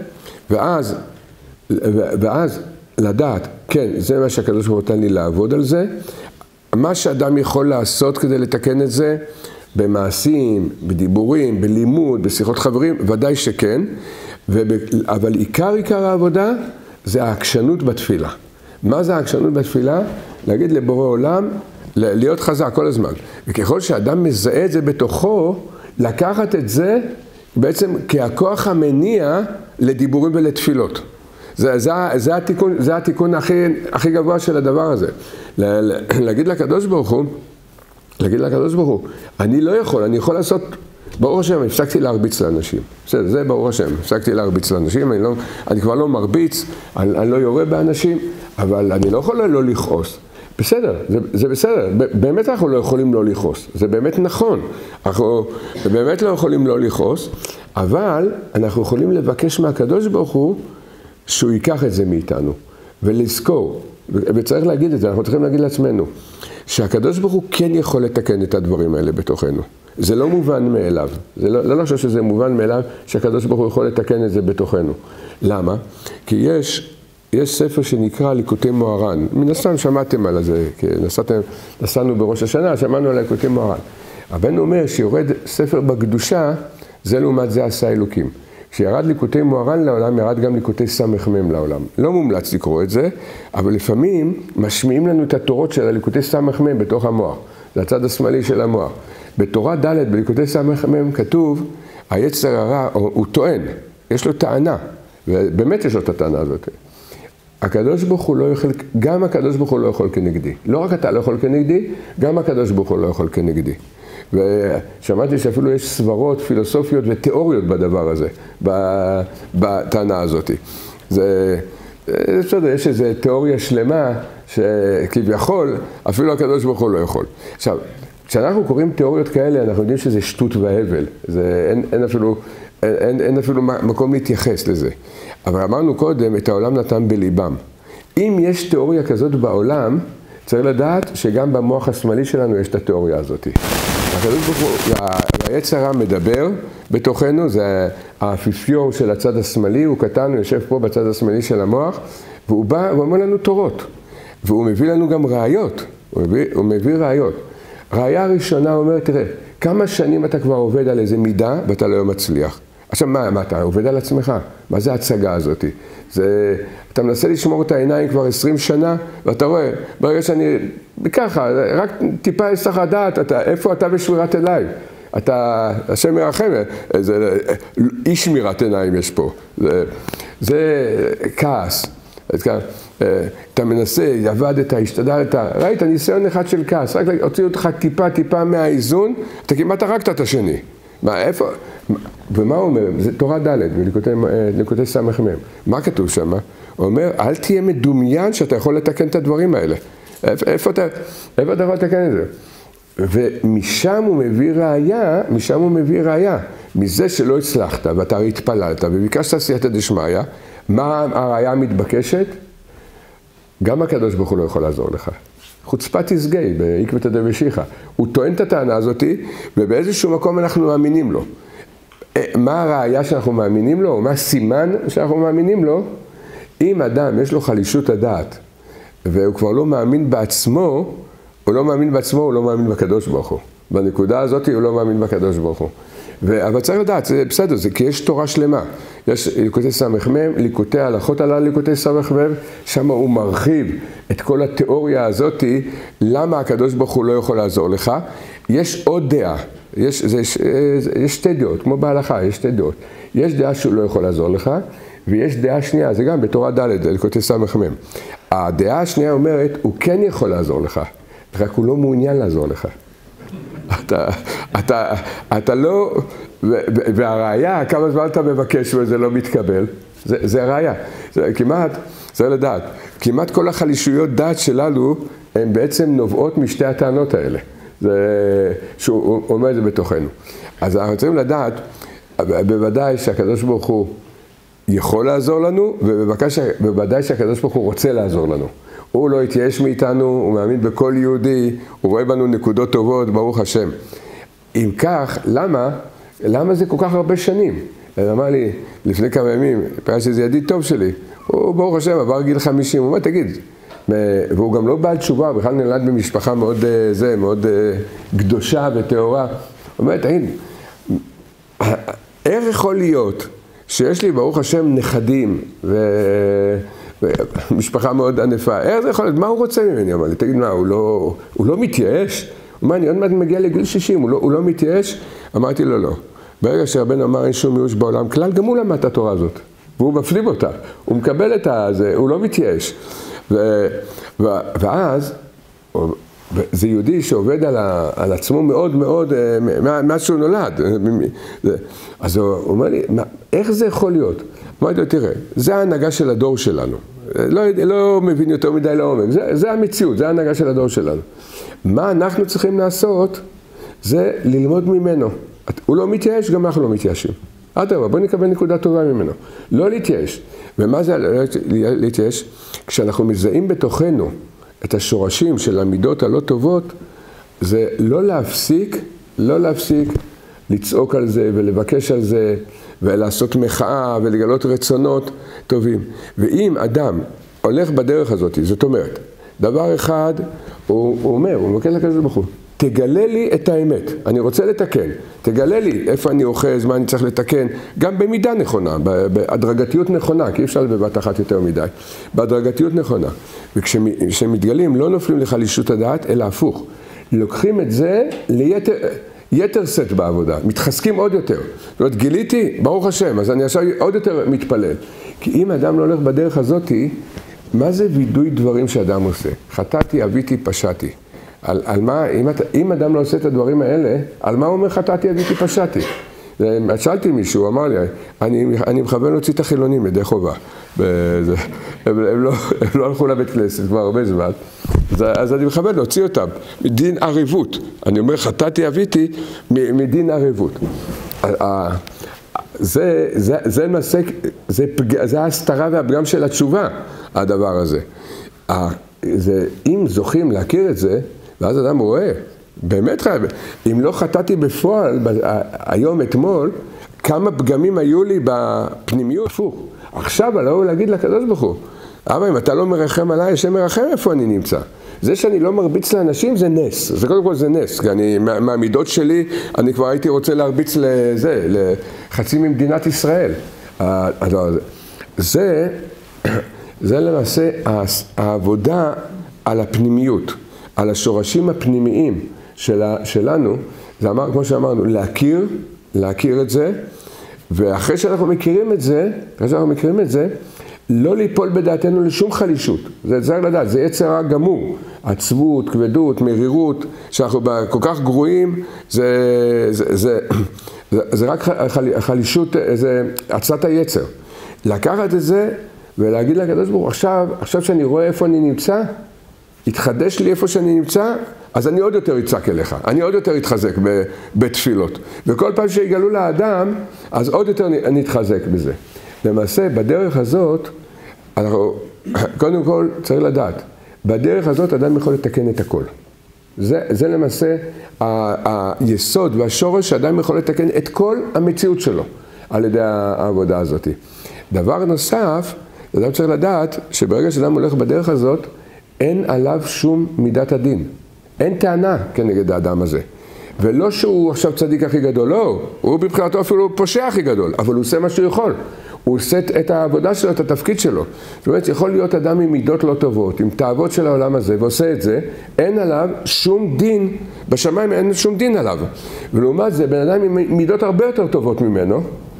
ואז לדעת, כן, זה מה שהקדוש ברוך הוא נתן לי לעבוד על זה. מה שאדם יכול לעשות כדי לתקן את זה, במעשים, בדיבורים, בלימוד, בשיחות חברים, ודאי שכן. אבל עיקר העבודה זה העקשנות בתפילה. מה זה העקשנות בתפילה? להגיד לבורא עולם, להיות חזק כל הזמן. וככל שאדם מזהה את זה בתוכו, לקחת את זה בעצם כהכוח המניע לדיבורים ולתפילות. זה התיקון הכי גבוה של הדבר הזה. להגיד לקדוש ברוך הוא, אני לא יכול, אני יכול לעשות, ברוך השם, הפסקתי להרביץ לאנשים. זה ברוך השם, הפסקתי להרביץ לאנשים, אני כבר לא מרביץ, אני לא יורה באנשים, אבל אני לא יכול לא לכעוס. בסדר, זה בסדר, באמת אנחנו לא יכולים לא לכעוס, זה באמת נכון, אנחנו באמת לא יכולים לא לכעוס, אבל אנחנו יכולים לבקש מהקדוש ברוך הוא שהוא ייקח את זה מאיתנו. ולזכור, וצריך להגיד את זה, אנחנו צריכים להגיד לעצמנו, שהקדוש ברוך הוא כן יכול לתקן את הדברים האלה בתוכנו. זה לא מובן מאליו, זה לא חושב שזה מובן מאליו שהקדוש ברוך הוא יכול לתקן את זה בתוכנו. למה? כי יש ספר שנקרא ליקוטי מוהר"ן, מן הסתם שמעתם על זה, כי נסענו בראש השנה, שמענו על ליקוטי מוהר"ן. הבן אומר שיורד ספר בקדושה, זה לעומת זה עשה אלוקים. כשירד ליקוטי מוהר"ן לעולם, ירד גם ליקוטי סמ"ם לעולם. לא מומלץ לקרוא את זה, אבל לפעמים משמיעים לנו את התורות של הליקוטי סמ"ם בתוך המוח. זה הצד השמאלי של המוח. בתורה ד' בליקוטי סמ"ם כתוב, היצר הרע, הוא טוען, יש לו טענה, ובאמת יש לו את הטענה הזאת. הקדוש ברוך הוא לא יכול, גם הקדוש ברוך הוא לא יכול כנגדי. לא רק אתה לא יכול כנגדי, גם הקדוש ברוך הוא לא יכול כנגדי. ושמעתי שאפילו יש סברות, פילוסופיות ותיאוריות בדבר הזה, בטענה הזאת. יש איזו תיאוריה שלמה שכביכול אפילו הקדוש ברוך הוא לא יכול. עכשיו, כשאנחנו קוראים תיאוריות כאלה, אנחנו יודעים שזה שטות והבל. אין אפילו מקום להתייחס לזה. אבל אמרנו קודם, את העולם נתן בליבם. אם יש תיאוריה כזאת בעולם, צריך לדעת שגם במוח השמאלי שלנו יש את התיאוריה הזאת. הקדוש ברוך הוא, היצר הרע מדבר בתוכנו, זה האפיפיור של הצד השמאלי, הוא קטן, הוא יושב פה בצד השמאלי של המוח, והוא בא ואומר לנו תורות. והוא מביא לנו גם ראיות, הוא מביא ראיות. ראיה הראשונה אומרת, תראה, כמה שנים אתה כבר עובד על איזה מידה ואתה לא מצליח. עכשיו, מה אתה עובד על עצמך? מה זה ההצגה הזאת? אתה מנסה לשמור את העיניים כבר 20 שנה, ואתה רואה, ברגע שאני, ככה, רק טיפה היסח הדעת, איפה אתה בשמירת עיניים? אתה, השם ירחם, איזה אי שמירת עיניים יש פה. זה כעס. אתה מנסה, עבדת, השתדלת, ראית, ניסיון אחד של כעס, רק הוציאו אותך טיפה מהאיזון, אתה כמעט הרגת את השני. מה, איפה? ומה הוא אומר? זה תורה ד' בליקוטי סמ"ם. מה כתוב שם? הוא אומר, אל תהיה מדומיין שאתה יכול לתקן את הדברים האלה. איפה אתה יכול לתקן את זה? ומשם הוא מביא ראיה, מזה שלא הצלחת, ואתה התפללת, וביקשת סייעתא דשמיא, מה הראיה המתבקשת? גם הקדוש ברוך הוא לא יכול לעזור לך. חוצפת תסגי, בעקבתא דמשיחא. הוא טוען את הטענה הזאת, ובאיזשהו מקום אנחנו מאמינים לו. מה הראיה שאנחנו מאמינים לו, או מה הסימן שאנחנו מאמינים לו? אם אדם יש לו חלישות הדעת, והוא כבר לא מאמין בעצמו, הוא לא מאמין בקדוש ברוך הוא. בנקודה הזאת הוא לא מאמין בקדוש ברוך הוא. אבל צריך לדעת, זה בסדר, זה כי יש תורה שלמה. יש ליקוטי סמ"ם, ליקוטי ההלכות על ליקוטי סמ"ם, שם הוא מרחיב את כל התיאוריה הזאת, למה הקדוש ברוך הוא לא יכול לעזור לך. יש עוד דעה, יש שתי דעות, כמו בהלכה, יש שתי דעות. יש דעה שהוא לא יכול לעזור לך, ויש דעה שנייה, זה גם בתורה ד' ליקוטי סמ"ם. הדעה השנייה אומרת, הוא כן יכול לעזור לך, רק הוא לא מעוניין לעזור לך. אתה לא, והראיה, כמה זמן אתה מבקש וזה לא מתקבל, זה הראיה. כמעט, צריך לדעת, כמעט כל החלישויות דעת שלנו, הן בעצם נובעות משתי הטענות האלה. שהוא אומר את זה בתוכנו. אז אנחנו צריכים לדעת, בוודאי שהקדוש ברוך הוא יכול לעזור לנו, ובוודאי שהקדוש ברוך הוא רוצה לעזור לנו. הוא לא התייאש מאיתנו, הוא מאמין בכל יהודי, הוא רואה בנו נקודות טובות, ברוך השם. אם כך, למה זה כל כך הרבה שנים? הוא אמר לי, לפני כמה ימים, פגש איזה ידיד טוב שלי, הוא ברוך השם, עבר גיל 50, הוא אומר, תגיד, והוא גם לא בעל תשובה, הוא בכלל נולד במשפחה מאוד קדושה וטהורה. הוא אומר, תגיד, איך יכול להיות שיש לי ברוך השם נכדים ומשפחה מאוד ענפה, איך זה יכול להיות? מה הוא רוצה ממני? אמר לי, תגיד מה, הוא לא מתייאש? הוא אומר, אני עוד מעט מגיע לגיל 60, הוא לא מתייאש? אמרתי לו, לא. ברגע שהרבן אמר אין שום מיאוש בעולם כלל, גם הוא למד את התורה הזאת. והוא מפליב אותה, הוא מקבל את זה, הוא לא מתייאש. ואז, זה יהודי שעובד על עצמו מאוד מאוד, מאז שהוא נולד. אז הוא אומר לי, איך זה יכול להיות? אמרתי לו, תראה, זה ההנהגה של הדור שלנו. לא מבין יותר מדי לעומק, זה המציאות, זה ההנהגה של הדור שלנו. מה אנחנו צריכים לעשות? זה ללמוד ממנו. הוא לא מתייאש, גם אנחנו לא מתייאשים. אדרבה, בוא נקבל נקודה טובה ממנו. לא להתייאש. ומה זה להתייאש? כשאנחנו מזהים בתוכנו את השורשים של המידות הלא טובות, זה לא להפסיק לצעוק על זה ולבקש על זה ולעשות מחאה ולגלות רצונות טובים. ואם אדם הולך בדרך הזאת, זאת אומרת, דבר אחד, הוא מבקש לקדוש ברוך הוא, תגלה לי את האמת, אני רוצה לתקן, תגלה לי איפה אני אוחז, מה אני צריך לתקן, גם במידה נכונה, בהדרגתיות נכונה, כי אי אפשר בבת אחת יותר מדי, בהדרגתיות נכונה. וכשמתגלים לא נופלים לחלישות הדעת, אלא הפוך. לוקחים את זה ליתר סט בעבודה, מתחזקים עוד יותר. זאת אומרת, גיליתי, ברוך השם, אז אני עכשיו עוד יותר מתפלל. כי אם אדם לא הולך בדרך הזאת, מה זה וידוי דברים שאדם עושה? חטאתי, אביתי, פשעתי. על מה, אם אדם לא עושה את הדברים האלה, על מה הוא אומר חטאתי, אביתי, פשעתי? שאלתי מישהו, אמר לי, אני מכוון להוציא את החילונים ידי חובה. הם לא הלכו לבית כנסת כבר הרבה זמן. אז אני מכוון להוציא אותם מדין ערבות. אני אומר חטאתי, אביתי, מדין ערבות. זה ההסתרה והפגם של התשובה, הדבר הזה. אם זוכים להכיר את זה, ואז אדם רואה, באמת חייב, אם לא חטאתי בפועל, היום אתמול, כמה פגמים היו לי בפנימיות, הפוך. עכשיו אני לא להגיד לקדוש ברוך הוא, אבל אם אתה לא מרחם עליי, השם מרחם איפה אני נמצא. זה שאני לא מרביץ לאנשים זה נס, זה קודם כל זה נס, כי מהמידות שלי אני כבר הייתי רוצה להרביץ לחצי ממדינת ישראל. זה למעשה העבודה על הפנימיות, על השורשים הפנימיים שלנו, זה אמר, כמו שאמרנו, להכיר את זה, ואחרי שאנחנו מכירים את זה, לא ליפול בדעתנו לשום חלישות. זה צריך לדעת, זה יצר רע גמור. עצבות, כבדות, מרירות, שאנחנו כל כך גרועים, זה רק חלישות, זה עצת היצר. לקחת את זה ולהגיד לקדוש ברוך הוא, עכשיו שאני רואה איפה אני נמצא, התחדש לי איפה שאני נמצא, אז אני עוד יותר אצעק אליך, אני עוד יותר אתחזק בתפילות. וכל פעם שיגלו לאדם, אז עוד יותר נתחזק בזה. למעשה, בדרך הזאת, קודם כל צריך לדעת, בדרך הזאת אדם יכול לתקן את הכל. זה למעשה היסוד והשורש שאדם יכול לתקן את כל המציאות שלו על ידי העבודה הזאת. דבר נוסף, אדם צריך לדעת שברגע שאדם הולך בדרך הזאת, אין עליו שום מידת הדין. אין טענה כנגד האדם הזה. ולא שהוא עכשיו צדיק הכי גדול, לא. הוא בבחינתו אפילו פושע הכי גדול, אבל הוא עושה מה שהוא יכול. הוא עושה את העבודה שלו, את התפקיד שלו. זאת אומרת, יכול להיות אדם עם מידות לא טובות, עם תאוות של העולם הזה, ועושה את זה, אין עליו שום דין, בשמיים אין שום דין עליו. ולעומת זה, בן אדם עם מידות הרבה יותר טובות ממנו,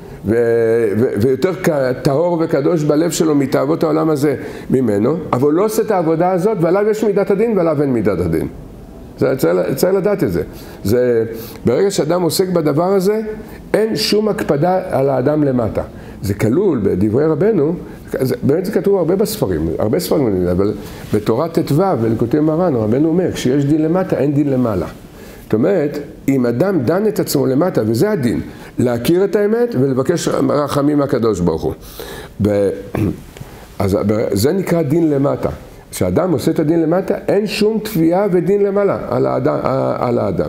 ויותר טהור וקדוש בלב שלו מתאוות העולם הזה ממנו, אבל הוא לא עושה את העבודה הזאת, ועליו יש מידת הדין, ועליו אין מידת הדין. צריך לדעת את זה. ברגע שאדם עוסק בדבר הזה, אין שום הקפדה על האדם למטה. זה כלול בדברי רבנו, באמת זה כתוב הרבה בספרים, אבל בתורת ט"ו וליקוטי מרן, רבנו אומר, כשיש דין למטה, אין דין למעלה. זאת אומרת, אם אדם דן את עצמו למטה, וזה הדין, להכיר את האמת ולבקש רחמים מהקדוש ברוך הוא. אז זה נקרא דין למטה. כשאדם עושה את הדין למטה, אין שום תביעה ודין למעלה על האדם.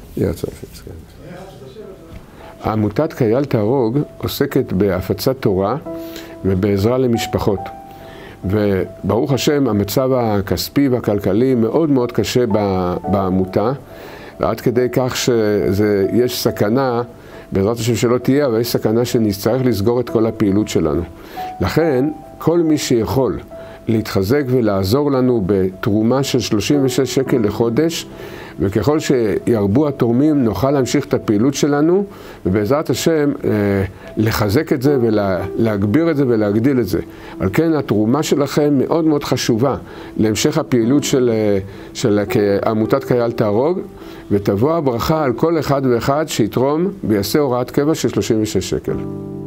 עמותת קהיל תהרוג עוסקת בהפצת תורה ובעזרה למשפחות. וברוך השם, המצב הכספי והכלכלי מאוד מאוד קשה בעמותה, ועד כדי כך שיש סכנה, בעזרת השם שלא תהיה, אבל יש סכנה שנצטרך לסגור את כל הפעילות שלנו. לכן, כל מי שיכול להתחזק ולעזור לנו בתרומה של 36 שקל לחודש, וככל שירבו התורמים נוכל להמשיך את הפעילות שלנו, ובעזרת השם לחזק את זה ולהגביר את זה ולהגדיל את זה. על כן התרומה שלכם מאוד מאוד חשובה להמשך הפעילות של עמותת קהיל תהרוג, ותבוא הברכה על כל אחד ואחד שיתרום ויעשה הוראת קבע של 36 שקל.